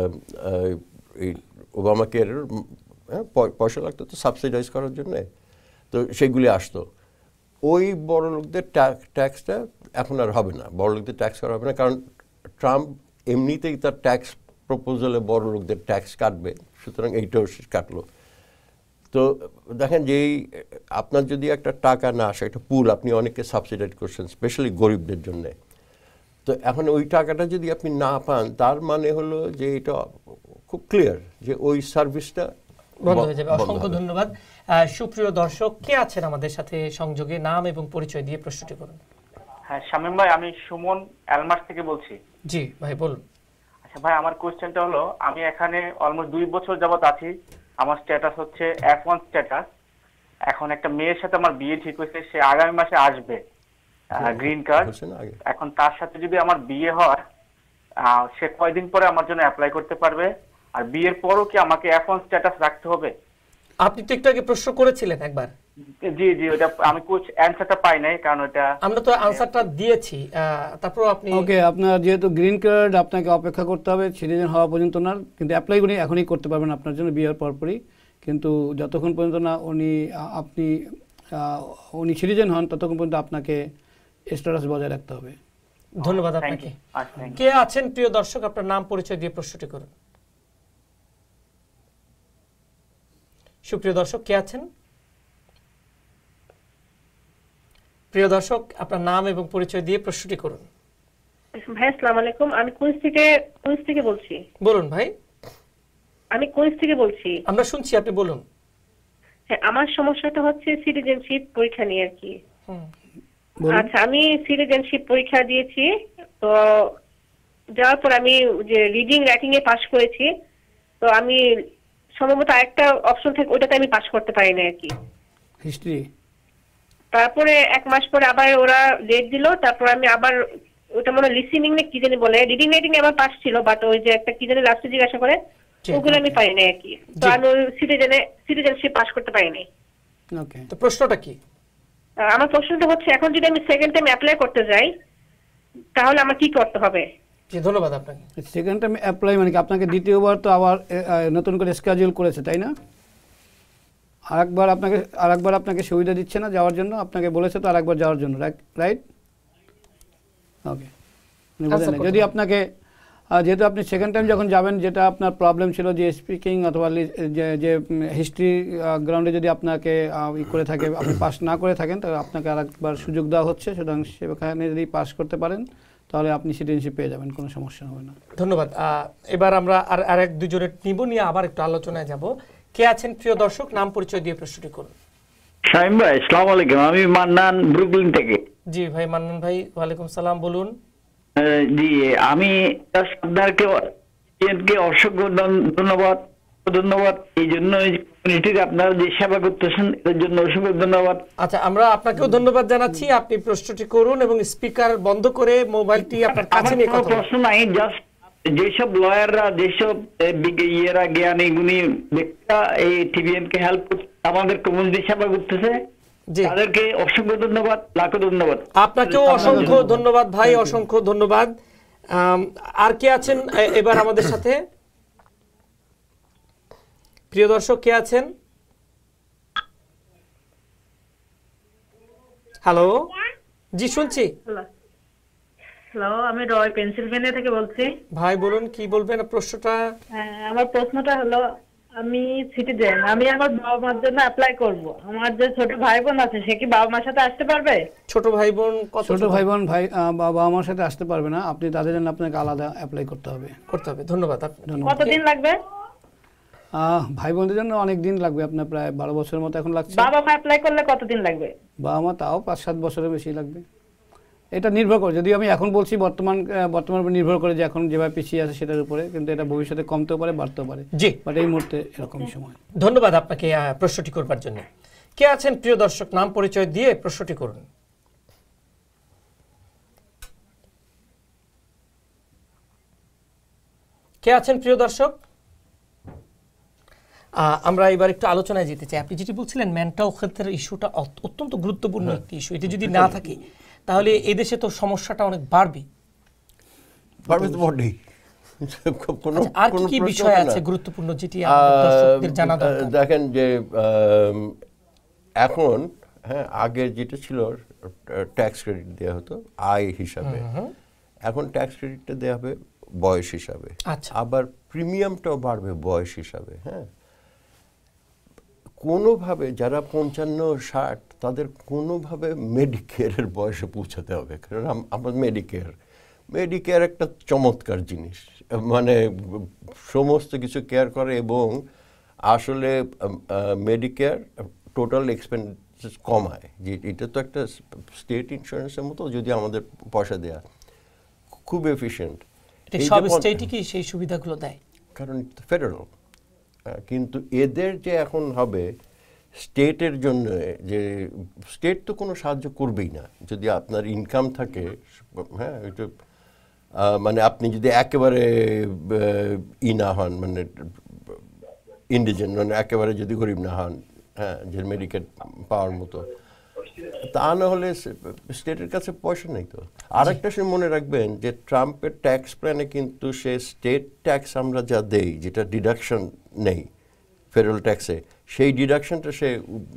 Speaker 7: এই ওবামা কেয়ারের পয়সা লাগতো তো সাবসিডাইজ করার জন্যে, তো সেগুলি আসতো। ওই বড় লোকদের ট্যাক্সটা এখন আর হবে না, বড় লোকদের ট্যাক্স করা হবে না, কারণ ট্রাম্প এমনিতেই তার ট্যাক্স প্রপোজালে বড় লোকদের ট্যাক্স কাটবে, সুতরাং এইটাও কাটলো। তো দেখেন যে আপনার যদি একটা টাকা না আসে, একটা পুল আপনি অনেককে সাবসিডাইজ করছেন, স্পেশালি গরিবদের জন্যে, তো এখন ওই টাকাটা যদি আপনি না পান, তার মানে হলো যে এটা খুব ক্লিয়ার যে ওই সার্ভিসটা
Speaker 1: বন্ধ হয়ে যাবে। অসংখ্য ধন্যবাদ। সুপ্রিয় দর্শক, কে আছেন আমাদের সাথে সংযোগে, নাম এবং পরিচয় দিয়ে প্রশ্নটি করুন।
Speaker 14: হ্যাঁ শামীম ভাই, আমি সুমন এলমার্স থেকে বলছি।
Speaker 1: জি ভাই বলুন।
Speaker 14: আচ্ছা ভাই, আমার কোশ্চেনটা হলো, আমি এখানে অলমোস্ট দুই বছর যাবত আছি, আমার স্ট্যাটাস হচ্ছে এফ ওয়ান স্ট্যাটাস। এখন একটা মেয়ের সাথে আমার বিয়ে ঠিক হয়েছে, সে আগামী মাসে আসবে গ্রিন কার্ড। এখন তার সাথে যদি আমার বিয়ে হয়, সে কয়দিন পরে আমার জন্য অ্যাপ্লাই করতে পারবে? আর বিয়ের পরও কি আমাকে এফ ওয়ান স্ট্যাটাস রাখতে হবে?
Speaker 1: আপনি তো একটু আগে প্রশ্ন করেছিলেন একবার।
Speaker 14: জি জি, ওটা আমি কোচ অ্যানসারটা পাই নাই, কারণ ওটা
Speaker 1: আমরা তো অ্যানসারটা দিয়েছি। তারপর আপনি
Speaker 2: ওকে, আপনার যেহেতু গ্রিন কার্ড আপনাকে অপেক্ষা করতে হবে সিটিজেন হওয়া পর্যন্ত না, কিন্তু অ্যাপ্লাই উনি এখনই করতে পারবেন আপনার জন্য বিয়ের পরপরই, কিন্তু যতক্ষণ পর্যন্ত না উনি আপনি উনি সিটিজেন হন ততক্ষণ পর্যন্ত আপনাকে স্ট্যাটাস বজায় রাখতে হবে।
Speaker 1: ধন্যবাদ আপনাকে। কে আছেন প্রিয় দর্শক, আপনার নাম পরিচয় দিয়ে প্রশ্নটি করুন। সুপ্রিয় দর্শক, কে আছেন? প্রিয় দর্শক, আপনার নাম এবং পরিচয় দিয়ে প্রশ্নটি করুন।
Speaker 18: ভাই আসসালামু আলাইকুম, আমি কুইন্স থেকে কুইন্স থেকে বলছি।
Speaker 1: বলুন ভাই।
Speaker 18: আমি কুইন্স থেকে বলছি।
Speaker 1: আমরা শুনছি, আপনি বলুন।
Speaker 18: হ্যাঁ, আমার সমস্যাটা হচ্ছে সিটিজেনশিপ পরীক্ষা নিয়ে আর কি। আচ্ছা, আমি সিটিজেনশিপ পরীক্ষা দিয়েছি, তো যাওয়ার পর আমি যে রিডিং রাইটিং এ পাস করেছি, তো আমি সম্ভবত একটা অপশন থেকে ওটাতে আমি পাস করতে পারি না আর কি,
Speaker 2: হিস্ট্রি।
Speaker 18: তারপরে এক মাস পরে আবার ওরা ডেট দিল, তারপর আমি আবার ওটা মনে লিসেনিং না কি জানি বলে, রিডিং রাইটিং এ আমার পাস ছিল, বাট ওই যে একটা কি জানি লাস্টে জিজ্ঞাসা করে ওগুলো আমি পারি না আর কি, তো আমি সিটিজেনে সিটিজেনশিপ পাস করতে পারি নাই।
Speaker 2: ওকে,
Speaker 1: তো প্রশ্নটা কি?
Speaker 18: আমার প্রশ্নটা হচ্ছে, এখন যদি আমি সেকেন্ড টাইম অ্যাপ্লাই করতে যাই তাহলে আমার কি করতে হবে?
Speaker 1: জি ধন্যবাদ আপনাকে।
Speaker 2: সেকেন্ড টাইম অ্যাপ্লাই মানে কি আপনাকে দ্বিতীয়বার তো আবার নতুন করে স্কেডিউল করেছে তাই না? আরেকবার আপনাকে আরেকবার আপনাকে সুবিধা দিচ্ছে না যাওয়ার জন্য, আপনাকে বলেছে তো আরেকবার যাওয়ার জন্য, রাইট? ওকে, যদি আপনাকে যেহেতু আপনি সেকেন্ড টাইম যখন যাবেন, যেটা আপনার প্রবলেম ছিল যে স্পিকিং অথবা যে হিস্ট্রি গ্রাউন্ডে যদি আপনাকে ই করে থাকে, আপনি পাস না করে থাকেন, তাহলে আপনাকে আরেকবার সুযোগ দেওয়া হচ্ছে। সুতরাং সেখানে যদি পাস করতে পারেন তাহলে আপনি সিটিজেনশিপ পেয়ে যাবেন, কোনো সমস্যা হবে না।
Speaker 1: ধন্যবাদ। এবার আমরা আর আরেক দুজনের নিব নিয়ে আবার একটু আলোচনায় যাব। কে আছেন প্রিয় দর্শক, নাম পরিচয় দিয়ে প্রশ্নটি করুন।
Speaker 19: শামীম ভাই আসসালামু আলাইকুম, আমি মান্নান ব্রুকলিন থেকে।
Speaker 1: জি ভাই মান্নান ভাই, ওয়ালাইকুম সালাম, বলুন।
Speaker 19: জি আমি আপনাকে অসংখ্য ধন্যবাদ ধন্যবাদ এই জন্য কমিউনিটির আপনারা যে সেবা করতেছেন এর জন্য অসংখ্য ধন্যবাদ।
Speaker 1: আচ্ছা, আমরা আপনাকেও ধন্যবাদ জানাচ্ছি। আপনি প্রশ্নটি করুন এবং স্পিকার বন্ধ করে মোবাইলটি আপনার কাছে নিয়ে কথা বলুন।
Speaker 19: প্রশ্ন নাই, জাস্ট যেসব লয়াররা, যেসব ইয়েরা জ্ঞানী গুণী ব্যক্তিরা এই টিভিএন কে হেল্প করছে, আমাদের কমিউনিটি সেবা করতেছে, তাদেরকে অসংখ্য ধন্যবাদ, লাখো ধন্যবাদ।
Speaker 1: আপনাকেও অসংখ্য ধন্যবাদ ভাই, অসংখ্য ধন্যবাদ। আর কে আছেন এবার আমাদের সাথে? প্রিয় দর্শক কে আছেন? হ্যালো, জি শুনছি।
Speaker 20: হ্যালো, আমি রয় পেনসিলভেনিয়া থেকে বলছি।
Speaker 1: ভাই বলুন, কি বলবেন প্রশ্নটা?
Speaker 20: আমার প্রশ্নটা হলো, আমি সিটিজেন, আমি আমার বাবা মার জন্য অ্যাপ্লাই করব। আমার যে ছোট ভাই বোন আছে সে কি বাবা মার সাথে আসতে পারবে?
Speaker 1: ছোট ভাই বোন কত?
Speaker 2: ছোট ভাই বোন ভাই বাবা মার সাথে আসতে পারবে না, আপনি তাদের জন্য আপনাকে আলাদা অ্যাপ্লাই করতে হবে।
Speaker 1: করতে হবে, ধন্যবাদ।
Speaker 20: কতদিন লাগবে?
Speaker 2: ভাই বোনদের জন্য অনেক দিন লাগবে, আপনার প্রায় বারো বছরের মতো এখন লাগছে।
Speaker 20: বাবা মা অ্যাপ্লাই করলে কতদিন লাগবে?
Speaker 2: বাবা মা তাও পাঁচ সাত বছরের বেশি লাগবে। এটা নির্ভর করে, যদি আমি এখন বলছি বর্তমান বর্তমান উপর নির্ভর করে যে এখন যেভাবে পিছিয়ে আছে সেটার উপরে, কিন্তু এটা ভবিষ্যতে কমতেও পারে বাড়তেও পারে।
Speaker 1: জি,
Speaker 2: বাট এই মুহূর্তে এরকমই সময়।
Speaker 1: ধন্যবাদ আপনাকে প্রশ্নটি করবার জন্য। কে আছেন প্রিয় দর্শক, নাম পরিচয় দিয়ে প্রশ্নটি করুন। কে আছেন প্রিয় দর্শক? আমরা এবার একটু আলোচনায় যেতে চাই। আপনি যেটি বলছিলেন মেন্টাল হেলথের ইস্যুটা অত্যন্ত গুরুত্বপূর্ণ একটি ইস্যু। এটি যদি না থাকে তাহলে এই দেশে তো সমস্যাটা অনেক বাড়বে।
Speaker 7: বাড়বে তো বটেই।
Speaker 1: আর কি কি বিষয় আছে গুরুত্বপূর্ণ যেটি আমাদের দর্শকদের জানা দরকার?
Speaker 7: দেখেন যে এখন হ্যাঁ আগে যেটা ছিল ট্যাক্স ক্রেডিট দেওয়া হতো আয় হিসাবে, এখন ট্যাক্স ক্রেডিটটা দেওয়া হবে বয়স হিসাবে। আবার প্রিমিয়ামটাও বাড়বে বয়স হিসাবে। হ্যাঁ, কোনোভাবে যারা পঞ্চান্ন ষাট তাদের কোনোভাবে মেডিকেয়ারের বয়সে পৌঁছাতে হবে, কারণ আমার মেডিকেয়ার মেডিকেয়ার একটা চমৎকার জিনিস, মানে সমস্ত কিছু কেয়ার করে এবং আসলে মেডিকেয়ার টোটাল এক্সপেন্সেস কমায়। যে এটা তো একটা স্টেট ইন্স্যুরেন্সের মতো, যদি আমাদের পয়সা দেয়া খুব এফিশিয়েন্ট।
Speaker 1: সব স্টেটই কি সেই সুবিধাগুলো দেয়?
Speaker 7: কারণ ফেডারেল, কিন্তু এদের যে এখন হবে স্টেটের জন্য, যে স্টেট তো কোনো সাহায্য করবেই না যদি আপনার ইনকাম থাকে। হ্যাঁ, এটা মানে আপনি যদি একেবারে ই না হন, মানে ইন্ডিজেন্ট, মানে একেবারে যদি গরিব না হন, হ্যাঁ, যে মেডিকেল পাওয়ার মতো, তা না হলে স্টেটের কাছে পয়সা নেই। তো আর একটা সে মনে রাখবেন যে ট্রাম্পের ট্যাক্স প্ল্যানে কিন্তু সে স্টেট ট্যাক্স আমরা যা দেই, যেটা ডিডাকশন নেই ফেডারেল ট্যাক্সে, সেই ডিডাকশনটা সে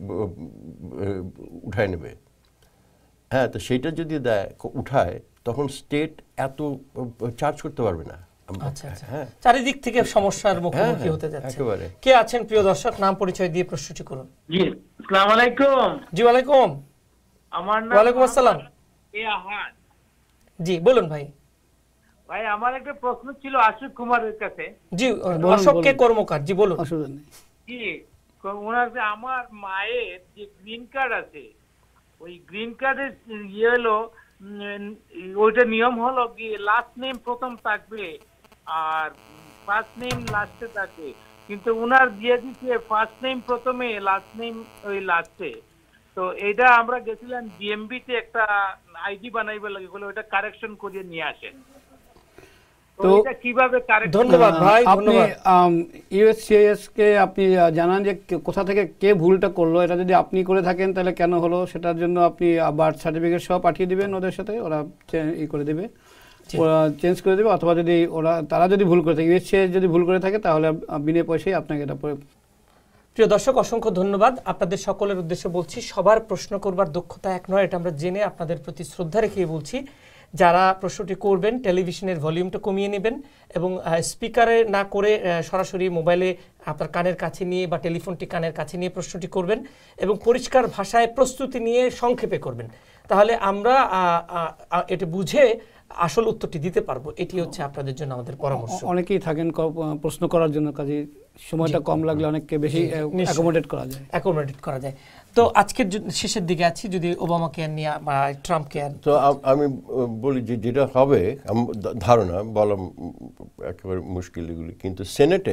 Speaker 7: উঠায় নেবে। হ্যাঁ, তো সেইটা যদি দেয় উঠায়, তখন স্টেট এত চার্জ করতে পারবে না।
Speaker 1: চারিদিক থেকে সমস্যার মুখোমুখি হতে যাচ্ছে। কে আছেন প্রিয় দর্শক, নাম পরিচয় দিয়ে প্রশ্নটি করুন।
Speaker 21: জি আসসালামু আলাইকুম।
Speaker 1: জি ওয়ালাইকুম।
Speaker 21: আমার নাম
Speaker 1: ওয়ালাইকুম আসসালাম।
Speaker 21: এ আহাদ।
Speaker 1: জি বলুন ভাই।
Speaker 21: ভাই আমার একটা প্রশ্ন ছিল আশিক কুমারের কাছে।
Speaker 1: জি অশোক কে কর্মকার, জি বলুন।
Speaker 21: জি ওনার, আমার মায়ের যে গ্রিন কার্ড আছে, ওই গ্রিন কার্ডের ইয়ে হলো, ওইটা নিয়ম হলো কি লাস্ট নেম প্রথম থাকবে আর ফার্স্ট নেম লাস্টে থাকে, কিন্তু ওনার দিয়ে দিচ্ছে ফার্স্ট নেম প্রথমে, লাস্ট নেম ওই লাস্টে। তো এটা আমরা গেছিলাম ডিএমবি তে একটা আইডি বানাইবার লাগে, বলে ওটা কারেকশন করে নিয়ে আসেন।
Speaker 2: তো
Speaker 21: কিভাবে কারেক্ট?
Speaker 1: ধন্যবাদ ভাই,
Speaker 2: আপনি ইউএসসিআইএস কে আপনি জানান যে কোথা থেকে কে ভুলটা করলো। এটা যদি আপনি করে থাকেন তাহলে কেন হলো, সেটার জন্য আপনি বার্থ সার্টিফিকেট সহ পাঠিয়ে দিবেন ওদের সাথে, ওরা ই করে দেবে। ওরা চেঞ্জ করে দেবে, অথবা যদি ওরা তারা যদি ভুল করে থাকে, ইউএসএ যদি ভুল করে থাকে তাহলে বিনা পয়সায় আপনাকে এটা পরে।
Speaker 1: প্রিয় দর্শক, অসংখ্য ধন্যবাদ। আপনাদের সকলের উদ্দেশ্যে বলছি, সবার প্রশ্ন করবার দক্ষতা এক নয়, এটা আমরা জেনে আপনাদের প্রতি শ্রদ্ধা রেখে বলছি। যারা প্রশ্নটি করবেন টেলিভিশনের ভলিউমটা কমিয়ে নেবেন এবং স্পিকারে না করে সরাসরি মোবাইলে আপনার কানের কাছে নিয়ে বা টেলিফোনটি কানের কাছে নিয়ে প্রশ্নটি করবেন এবং পরিষ্কার ভাষায় প্রস্তুতি নিয়ে সংক্ষেপে করবেন, তাহলে আমরা এটা বুঝে আসল উত্তরটি দিতে পারবো। এটি হচ্ছে আপনাদের জন্য আমাদের পরামর্শ।
Speaker 2: অনেকেই থাকেন প্রশ্ন করার জন্য, কাজে সময়টা কম লাগলে অনেককে বেশি অ্যাকোমোডেট করা যায়
Speaker 1: অ্যাকোমোডেট করা যায় তো আজকের শেষের দিকে আছি, যদি ওবামা কেয়ার নিয়ে বা ট্রাম্প কেয়ার।
Speaker 7: তো আমি বলি যে যেটা হবে ধারণা বলা একেবারে মুশকিল এগুলি, কিন্তু সেনেটে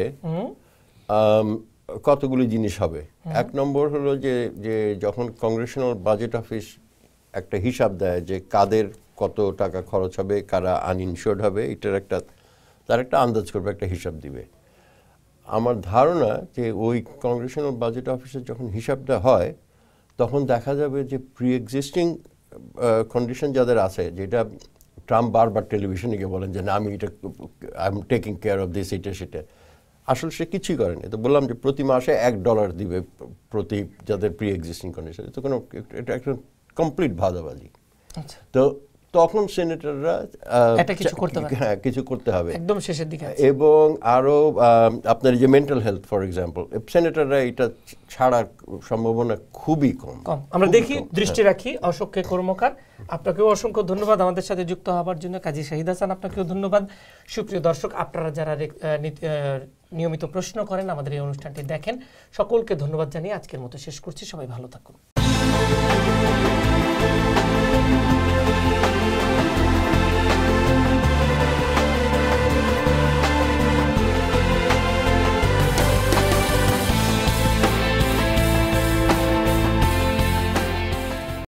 Speaker 7: কতগুলি জিনিস হবে। এক নম্বর হলো যে যে যখন কংগ্রেশনাল বাজেট অফিস একটা হিসাব দেয় যে কাদের কত টাকা খরচ হবে, কারা আনইনশোর্ড হবে, এটার একটা তার একটা আন্দাজ করবে, একটা হিসাব দিবে। আমার ধারণা যে ওই কংগ্রেশনাল বাজেট অফিসের যখন হিসাবটা হয় তখন দেখা যাবে যে প্রি এক্সিস্টিং কন্ডিশন যাদের আছে, যেটা ট্রাম্প বারবার টেলিভিশনে গিয়ে বলেন যে না আমি এটা I am taking care of this, এটা সেটা, আসলে সে কিছুই করেনি। তো বললাম যে প্রতি মাসে এক ডলার দিবে প্রতি যাদের প্রি এক্সিস্টিং কন্ডিশন, তো কোনো এটা একটা কমপ্লিট ভাদাবাজি। তো তখন সেনেটররা হ্যাঁ কিছু করতে হবে
Speaker 1: একদম শেষের দিকে।
Speaker 7: এবং আরও আপনার যে মেন্টাল হেলথ ফর এক্সাম্পল, সেনেটররা এটা ছাড়ার সম্ভাবনা খুবই কম।
Speaker 1: আমরা দেখি, দৃষ্টি রাখি। অশোক কে কর্মকার, আপনাকেও অসংখ্য ধন্যবাদ আমাদের সাথে যুক্ত হওয়ার জন্য। কাজী শাহিদ হাসান, আপনাকেও ধন্যবাদ। সুপ্রিয় দর্শক, আপনারা যারা নিয়মিত প্রশ্ন করেন, আমাদের এই অনুষ্ঠানটি দেখেন, সকলকে ধন্যবাদ জানিয়ে আজকের মতো শেষ করছি। সবাই ভালো থাকুন।